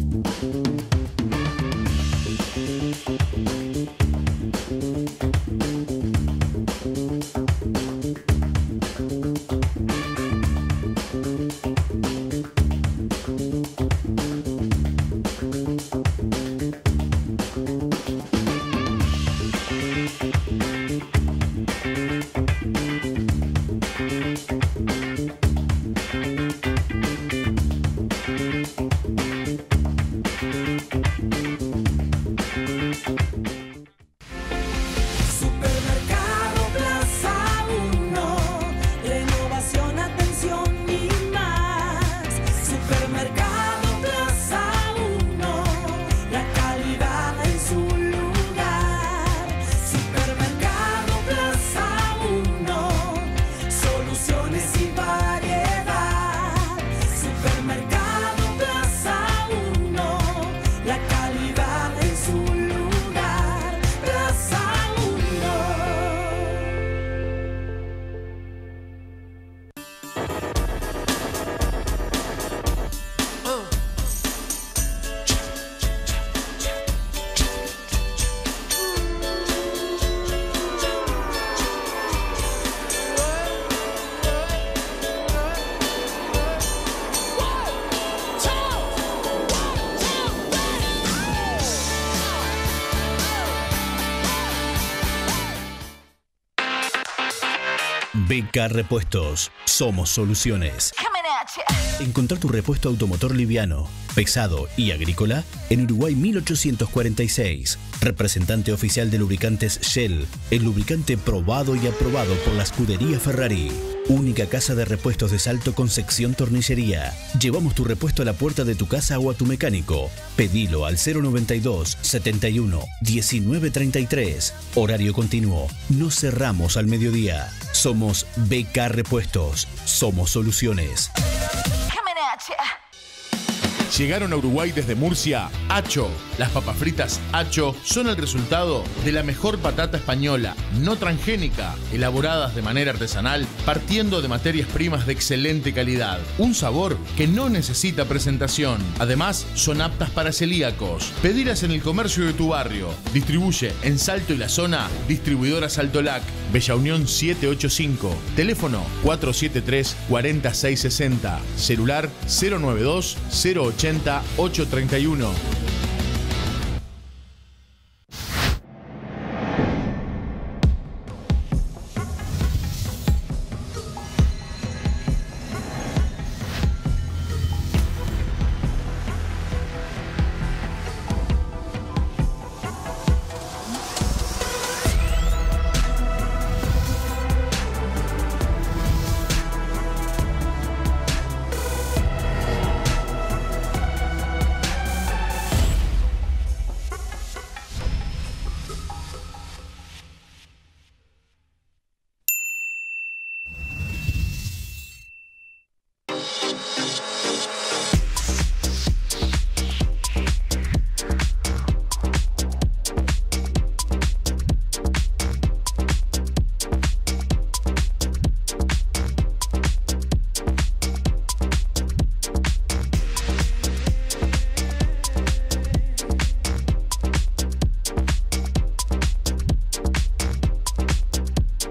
Supermercado Plaza 1, renovación, atención y más. Supermercado Plaza 1, la calidad en su lugar. Supermercado Plaza 1, soluciones y variedad. Supermercado Plaza 1, la calidad en su lugar. Plaza 1. BK Repuestos. Somos soluciones. Encontrar tu repuesto automotor liviano, pesado y agrícola en Uruguay 1846. Representante oficial de lubricantes Shell, el lubricante probado y aprobado por la escudería Ferrari. Única casa de repuestos de Salto con sección tornillería. Llevamos tu repuesto a la puerta de tu casa o a tu mecánico. Pedilo al 092 71 19 33. Horario continuo. No cerramos al mediodía. Somos BK Repuestos. Somos soluciones. Llegaron a Uruguay desde Murcia, Acho. Las papas fritas Acho son el resultado de la mejor patata española, no transgénica, elaboradas de manera artesanal, partiendo de materias primas de excelente calidad. Un sabor que no necesita presentación. Además, son aptas para celíacos. Pedilas en el comercio de tu barrio. Distribuye en Salto y la zona, distribuidora Saltolac, Bella Unión 785. Teléfono 473-4660. Celular 092 080 831.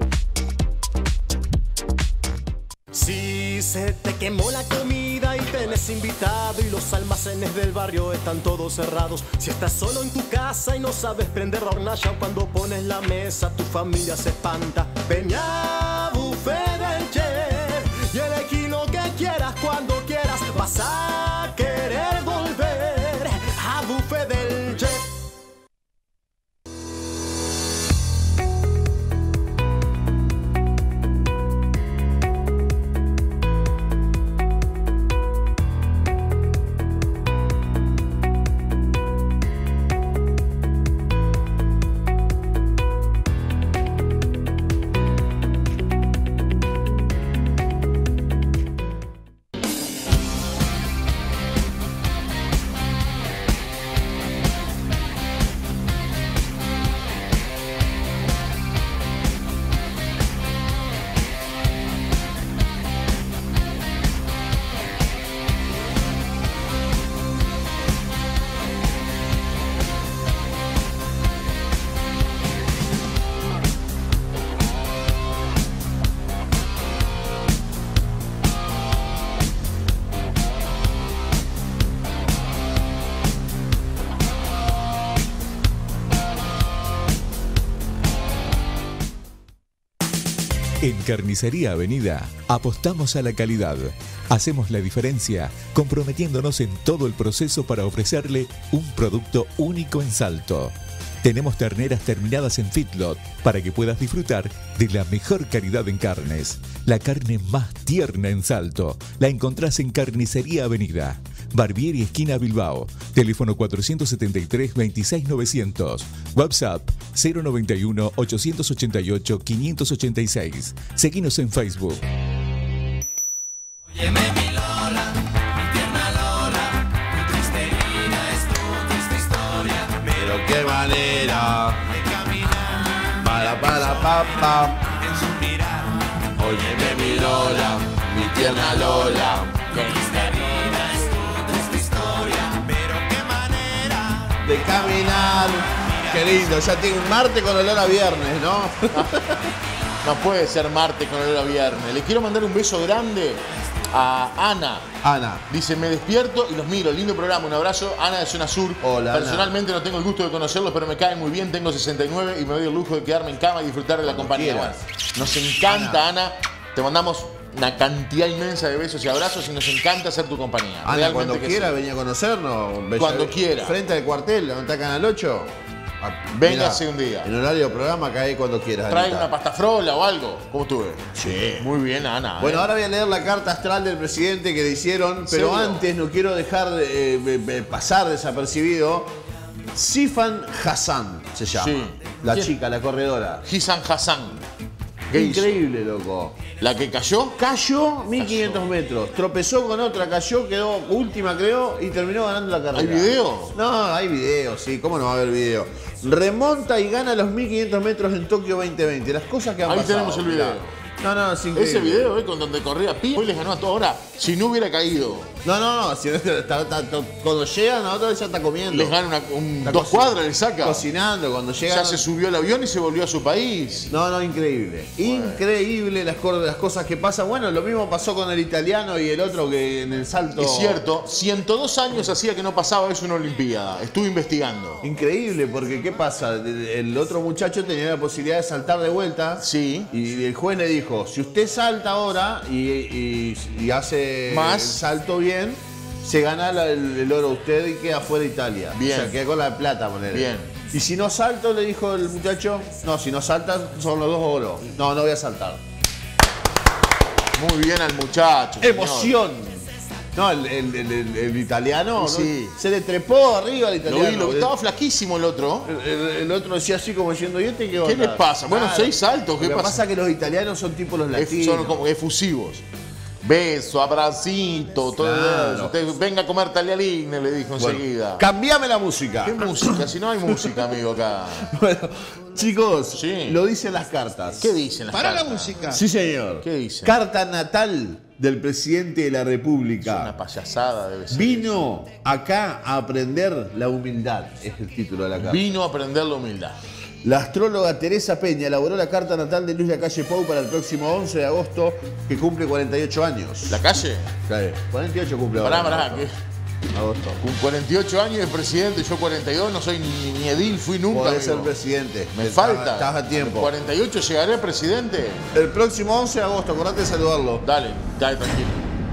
Si se te quemó la comida y tenés tenés invitado y los almacenes del barrio están todos cerrados. Si estás solo en tu casa y no sabes prender la hornalla, cuando pones la mesa tu familia se espanta. Ven a Buffet del Chef y elegí lo que quieras cuando quieras. Vas a querer volver a Buffet del Chef. En Carnicería Avenida apostamos a la calidad. Hacemos la diferencia comprometiéndonos en todo el proceso para ofrecerle un producto único en Salto. Tenemos terneras terminadas en feedlot para que puedas disfrutar de la mejor calidad en carnes. La carne más tierna en Salto la encontrás en Carnicería Avenida. Barbieri esquina Bilbao. Teléfono 473-26900. WhatsApp 091-888-586. Seguinos en Facebook. Óyeme mi Lola, mi tierna Lola, tu triste vida es tu triste historia. Pero qué manera de caminar, para papá. en su mirar. Óyeme mi Lola, mi tierna Lola. Tu triste vida es tu triste historia. Pero qué manera De caminar. Qué lindo, ya tiene un martes con olor a viernes, ¿no? No puede ser martes con olor a viernes. Le quiero mandar un beso grande a Ana. Ana. Dice, me despierto y los miro. Lindo programa, un abrazo. Ana de Zona Sur. Hola, Personalmente no tengo el gusto de conocerlos, pero me caen muy bien. Tengo 69 y me doy el lujo de quedarme en cama y disfrutar de la compañía. Bueno, nos encanta, Ana. Te mandamos una cantidad inmensa de besos y abrazos y nos encanta ser tu compañía. Ana, Realmente cuando que quiera, sí. venía a conocernos. Cuando quiera. Frente al cuartel, donde está Canal 8. Véngase un día. En horario de programa, cae cuando quieras. Trae Anita. una pasta frola o algo. ¿Cómo estuve? Sí. Muy bien, Ana. Bueno, ahora voy a leer la carta astral del presidente que le hicieron, pero ¿Serio? antes no quiero dejar pasar desapercibido. Sifan Hassan se llama. Sí. La ¿Quién? chica, la corredora. Hisan Hassan. Increíble, loco. ¿La que cayó? Cayó 1500 metros. Tropezó con otra, cayó, quedó última, creo, y terminó ganando la carrera. ¿Hay video? No, hay video, sí. ¿Cómo no va a haber video? Remonta y gana los 1500 metros en Tokio 2020. Las cosas que han Ahí pasado. tenemos el video. Mirá. No, es increíble. Ese video, con donde corría Pi, hoy les ganó a toda hora. Si no hubiera caído, No. Si cuando llegan, a otra vez ya está comiendo. les gana Está dos cuadras, le saca. Cocinando, cuando llegan. Ya se subió al avión y se volvió a su país. No, increíble. Increíble las cosas que pasan. Bueno, lo mismo pasó con el italiano y el otro que en el salto. Es cierto, 102 años hacía que no pasaba eso en una Olimpiada. Estuve investigando. Increíble, porque ¿qué pasa? El otro muchacho tenía la posibilidad de saltar de vuelta. Sí. Y el juez le dijo, si usted salta ahora y hace Más. el salto bien, se gana el oro usted y queda fuera Italia. Bien. O sea, queda con la plata, ponele. Bien. Y si no salto, le dijo el muchacho, no, si no saltas son los dos oros. No voy a saltar. Muy bien al muchacho. señor. ¡Emoción! No, el italiano Sí. ¿no? Se le trepó arriba al italiano. Lo vi, estaba flaquísimo el otro. El otro decía así como diciendo, ¿y este qué onda? ¿Qué les pasa? Bueno, 6 saltos, ¿qué Lo que pasa? pasa es que los italianos son tipo los latinos. Son como efusivos. Beso, abracito, todo Claro. eso. Usted venga a comer taglialine, le dijo enseguida. Cambiame la música. ¿Qué música? Si no hay música, amigo, acá. Bueno, chicos, Sí. lo dicen las cartas. ¿Qué dicen las cartas? música. Sí, señor. ¿Qué dicen? Carta natal del presidente de la República. Una payasada debe ser. Vino acá a aprender la humildad, es el título de la carta. Vino a aprender la humildad. La astróloga Teresa Peña elaboró la carta natal de Luis Lacalle Pou para el próximo 11 de agosto, que cumple 48 años. ¿La calle? Claro, 48 cumple ahora. Pará, que agosto. Con 48 años de presidente, yo 42, no soy ni edil, fui nunca. Podés ser presidente. Me falta. Estás a tiempo. 48 llegaré presidente. El próximo 11 de agosto, acordate de saludarlo. Dale, tranquilo.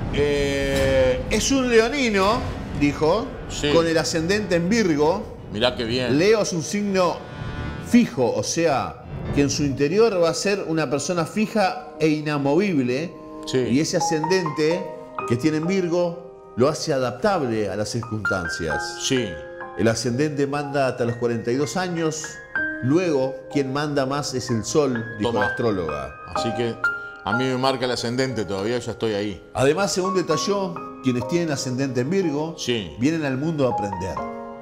Es un leonino, dijo, con el ascendente en Virgo. Mirá qué bien. Leo es un signo fijo, o sea, que en su interior va a ser una persona fija e inamovible. Y ese ascendente que tiene en Virgo lo hace adaptable a las circunstancias. Sí. El ascendente manda hasta los 42 años. Luego, quien manda más es el Sol, dijo la astróloga. Así que a mí me marca el ascendente todavía, ya estoy ahí. Además, según detalló, quienes tienen ascendente en Virgo vienen al mundo a aprender.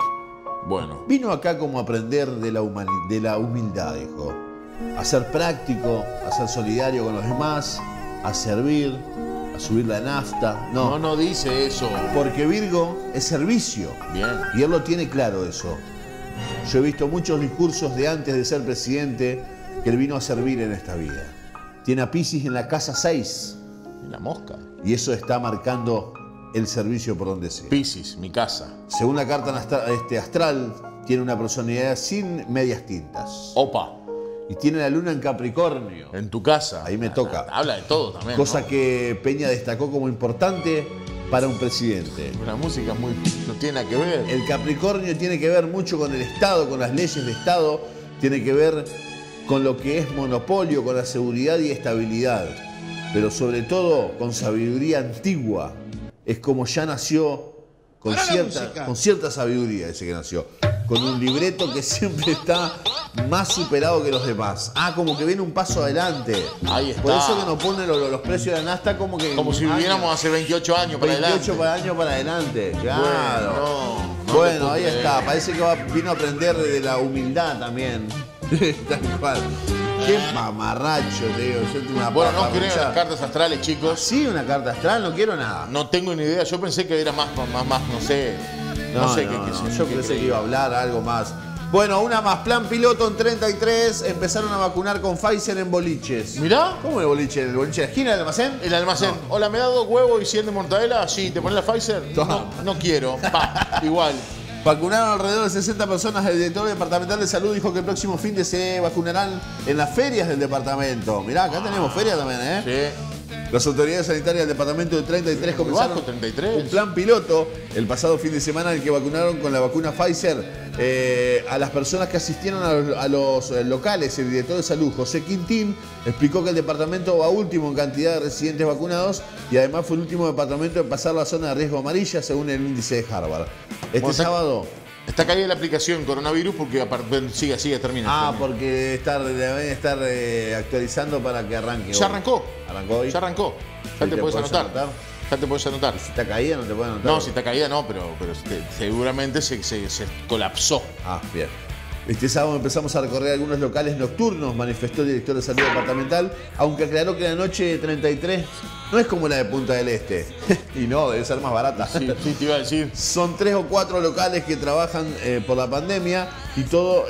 Bueno. Vino acá como a aprender de la humildad, dijo. A ser práctico, a ser solidario con los demás, a servir, a subir la nafta. No dice eso. Porque Virgo es servicio. Bien. Y él lo tiene claro eso. Yo he visto muchos discursos de antes de ser presidente que él vino a servir en esta vida. Tiene a Piscis en la casa 6. En la mosca. Y eso está marcando el servicio por donde sea. Piscis, mi casa. Según la carta astral, tiene una personalidad sin medias tintas. Opa. Y tiene la luna en Capricornio. En tu casa. Ahí me toca. Habla de todo también. Cosa que Peña destacó como importante para un presidente. La música no tiene nada que ver. El Capricornio tiene que ver mucho con el Estado, con las leyes de Estado. Tiene que ver con lo que es monopolio, con la seguridad y estabilidad. Pero sobre todo con sabiduría antigua. Es como ya nació con cierta sabiduría ese que nació. Con un libreto que siempre está más superado que los demás. Como que viene un paso adelante. Ahí está. Por eso que nos ponen los precios de la nafta como que... Como si viviéramos hace 28 años para adelante. 28 años para adelante, claro. Bueno, ahí está. Parece que vino a aprender de la humildad también. Tal cual. Qué mamarracho, tío. Yo tengo una bueno, no creo en las cartas astrales, chicos. Sí, una carta astral, no quiero nada. No tengo ni idea. Yo pensé que era más no sé. No sé qué yo pensé que iba a hablar algo más. Bueno, una más. Plan piloto en 33. Empezaron a vacunar con Pfizer en boliches. ¿Mirá? ¿Cómo el boliche? ¿El boliche de la esquina del almacén? El almacén. No. Hola, ¿me da 2 huevos y 100 de mortadela? Sí, ¿te pones la Pfizer? No quiero. Igual. Vacunaron alrededor de 60 personas. El director departamental de salud dijo que el próximo fin de se vacunarán en las ferias del departamento. Mirá, acá tenemos ferias también, ¿eh? Sí. Las autoridades sanitarias del departamento de 33 comenzaron 33. un plan piloto el pasado fin de semana en el que vacunaron con la vacuna Pfizer a las personas que asistieron a los locales. El director de salud, José Quintín, explicó que el departamento va último en cantidad de residentes vacunados y además fue el último departamento en pasar la zona de riesgo amarilla según el índice de Harvard. Sábado... Está caída la aplicación coronavirus porque sigue, termina. Porque deben estar actualizando para que arranque. Ya arrancó. ¿Arrancó hoy? Ya arrancó. Ya te puedes anotar. Ya te puedes anotar. Si está caída no te puedes anotar. No, si está caída no, pero seguramente se colapsó. Bien. Este sábado empezamos a recorrer algunos locales nocturnos, manifestó el director de salud departamental, aunque aclaró que la noche de 33 no es como la de Punta del Este. Y no, debe ser más barata. Sí, te iba a decir. Son 3 o 4 locales que trabajan por la pandemia y todo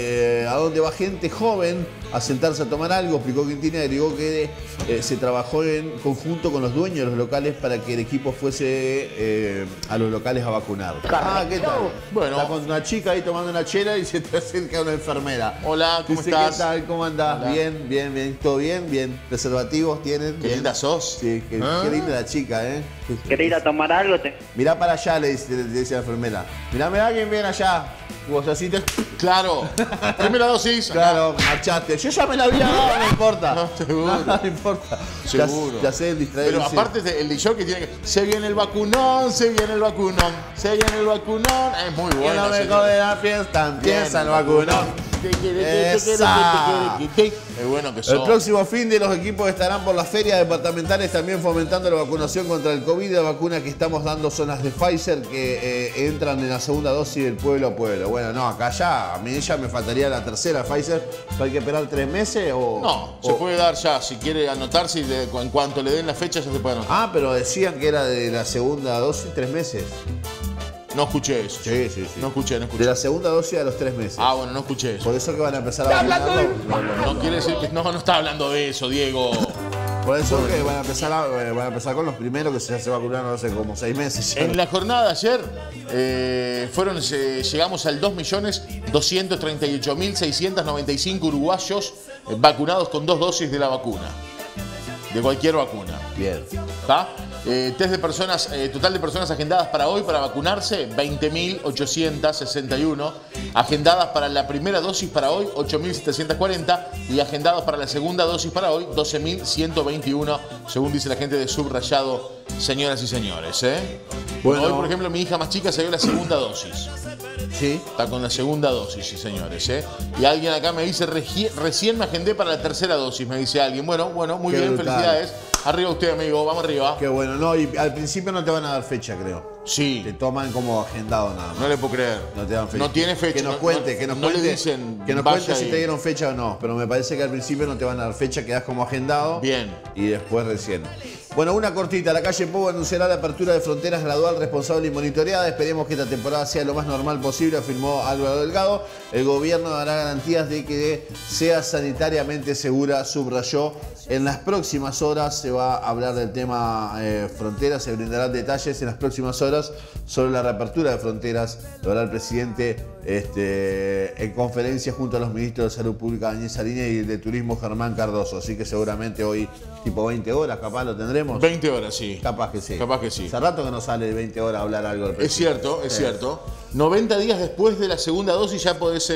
a donde va gente joven a sentarse a tomar algo, explicó Quintina, y agregó que se trabajó en conjunto con los dueños de los locales para que el equipo fuese a los locales a vacunar. ¿Qué tal? Bueno. Está con una chica ahí tomando una chela y se te acerca una enfermera. Hola, ¿cómo estás? ¿Qué tal? ¿Cómo andás? Hola. Bien. ¿Todo bien? Bien. ¿Preservativos tienen? Qué linda sos. Sí, qué linda la chica, ¿eh? ¿Querés ir a tomar algo? Mirá para allá, le dice la enfermera. Mirá quién viene allá. Vos así te... Claro. Primera dosis. Claro, marchaste. Yo ya me la había dado, no importa. No, seguro. No importa. Seguro. Ya sé el distraer. Pero aparte el DJ que tiene que... Se viene el vacunón. Es muy bueno. Y lo mejor de la fiesta empieza el vacunón. Es bueno que son. El próximo fin de los equipos estarán por las ferias departamentales también fomentando la vacunación contra el COVID. La vacuna que estamos dando son las de Pfizer que entran en la segunda dosis del pueblo a pueblo. Bueno, no, acá ya, a mí ya me faltaría la tercera Pfizer. ¿Hay que esperar 3 meses o...? No, se puede dar ya. Si quiere anotarse, en cuanto le den la fecha ya se puede anotar. Pero decían que era de la segunda dosis 3 meses. No escuché eso. Sí. No escuché. De la segunda dosis a los 3 meses. Ah, bueno, no escuché eso. Por eso que van a empezar a vacunarlo. No quiere decir que... No está hablando de eso, Diego. Por eso que van a empezar con los primeros que se vacunaron hace como 6 meses. Ya. En la jornada de ayer llegamos al 2.238.695 uruguayos vacunados con 2 dosis de la vacuna. De cualquier vacuna. Bien. ¿Está? Total de personas agendadas para hoy para vacunarse, 20.861. Agendadas para la primera dosis para hoy, 8.740. Y agendados para la segunda dosis para hoy, 12.121, según dice la gente de Subrayado, señoras y señores. Bueno, hoy, por ejemplo, mi hija más chica se dio la segunda dosis. Sí. Está con la segunda dosis, sí, señores. Y alguien acá me dice, recién me agendé para la tercera dosis, me dice alguien. Bueno, muy Qué bien, brutal. Felicidades. Arriba usted, amigo, vamos arriba. Qué bueno, no, y al principio no te van a dar fecha, creo. Sí. Te toman como agendado nada más. No le puedo creer. No te dan fecha. No tiene fecha. Que nos cuente, no le dicen, que nos vaya cuente si y- te dieron fecha o no. Pero me parece que al principio no te van a dar fecha, quedás como agendado. Bien. Y después recién. Bueno, una cortita. La calle Pou anunciará la apertura de fronteras gradual, responsable y monitoreada. Esperemos que esta temporada sea lo más normal posible, afirmó Álvaro Delgado. El gobierno dará garantías de que sea sanitariamente segura, subrayó. En las próximas horas se va a hablar del tema fronteras, se brindarán detalles en las próximas horas sobre la reapertura de fronteras. Lo hará el presidente en conferencia junto a los ministros de Salud Pública, Daniel Salinas, y de Turismo, Germán Cardoso. Así que seguramente hoy, tipo 20 horas, capaz lo tendremos. 20 horas, sí. Capaz que sí. Capaz que sí. Hace rato que no sale de 20 horas a hablar algo del Es presidente. cierto, es cierto. 90 días después de la segunda dosis ya podés...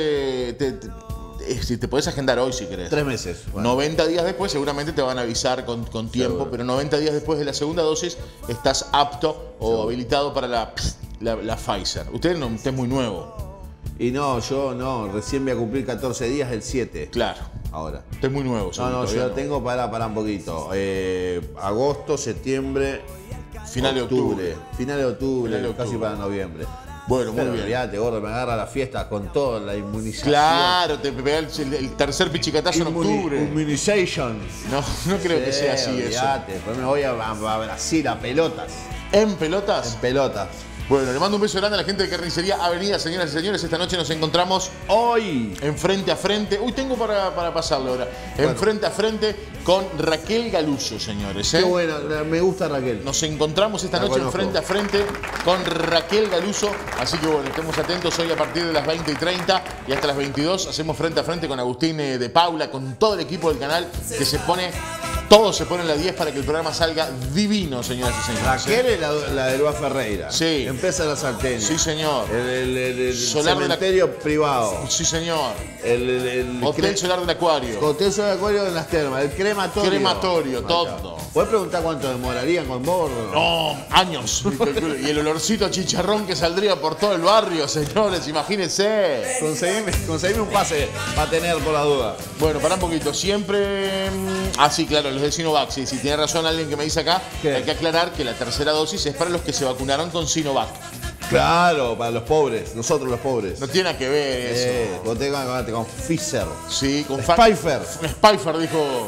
te podés agendar hoy si querés. 3 meses. Bueno. 90 días después seguramente te van a avisar con tiempo, Seguro. pero 90 días después de la segunda dosis estás apto o habilitado para la Pfizer. Usted es muy nuevo. Y no, yo no. Recién voy a cumplir 14 días el 7. Claro. Ahora. Usted es muy nuevo. No, seguro, yo todavía lo tengo para un poquito. Agosto, septiembre, Final de octubre. Final de octubre, Final de casi octubre. para noviembre. Bueno, muy Pero bien. olvídate, gordo, me agarra la fiesta con toda la inmunización. Claro, te pega el tercer pichicatazo en octubre. Immunization. No creo que sea así olvídate. Después me voy a Brasil a pelotas. ¿En pelotas? En pelotas. Bueno, le mando un beso grande a la gente de Carnicería Avenida, señoras y señores. Esta noche nos encontramos hoy en Frente a Frente. Uy, tengo para pasarlo ahora. En Frente a Frente con Raquel Galuso, señores. Qué bueno, me gusta Raquel. Nos encontramos esta La noche conozco. en Frente a Frente con Raquel Galuso. Así que bueno, estemos atentos hoy a partir de las 20:30 y hasta las 22. Hacemos Frente a Frente con Agustín de Paula, con todo el equipo del canal que se pone... Todo se pone en la 10 para que el programa salga divino, señoras y señores. Raquel es la de Loa Ferreira. Sí. Empieza la Sartenia. Sí, señor. El Solar de la- cementerio privado. Sí, señor. El Hotel Solar del Acuario. Hotel Solar del Acuario en las termas. El crematorio. Crematorio, todo. ¿Puedes preguntar cuánto demorarían con vos? No, años. Y el olorcito a chicharrón que saldría por todo el barrio, señores, imagínense. Conseguime un pase para tener por la duda. Bueno, pará un poquito. Siempre... sí, claro, los de Sinovac. Sí, tiene razón alguien que me dice acá. Hay que aclarar que la tercera dosis es para los que se vacunaron con Sinovac. Claro, para los pobres. Nosotros los pobres. No tiene nada que ver eso. Vos te con Pfizer. Sí, con Pfizer. Pfizer dijo...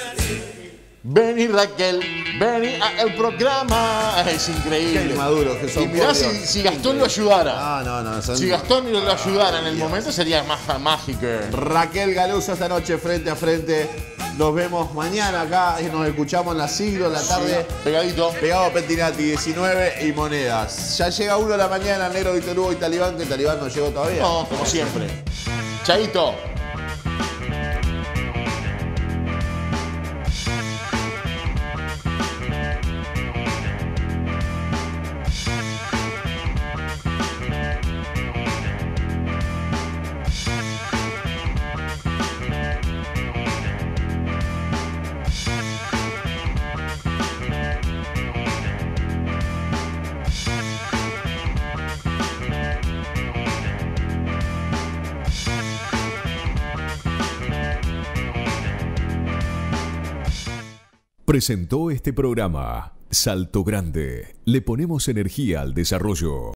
Vení Raquel, vení al programa. Es increíble. Qué inmaduros que son, Y mirá por Dios. si Gastón lo ayudara. No. Si Gastón lo ayudara en el momento sería más mágico. Raquel Galuso esta noche Frente a Frente. Nos vemos mañana acá y nos escuchamos en las siglos, la tarde. Pegadito. Pegado a Pentinati, 19 y monedas. Ya llega 1 de la mañana, Negro, Víctor Hugo y Talibán, que Talibán no llegó todavía. No, como siempre. Chaito. Presentó este programa Salto Grande. Le ponemos energía al desarrollo.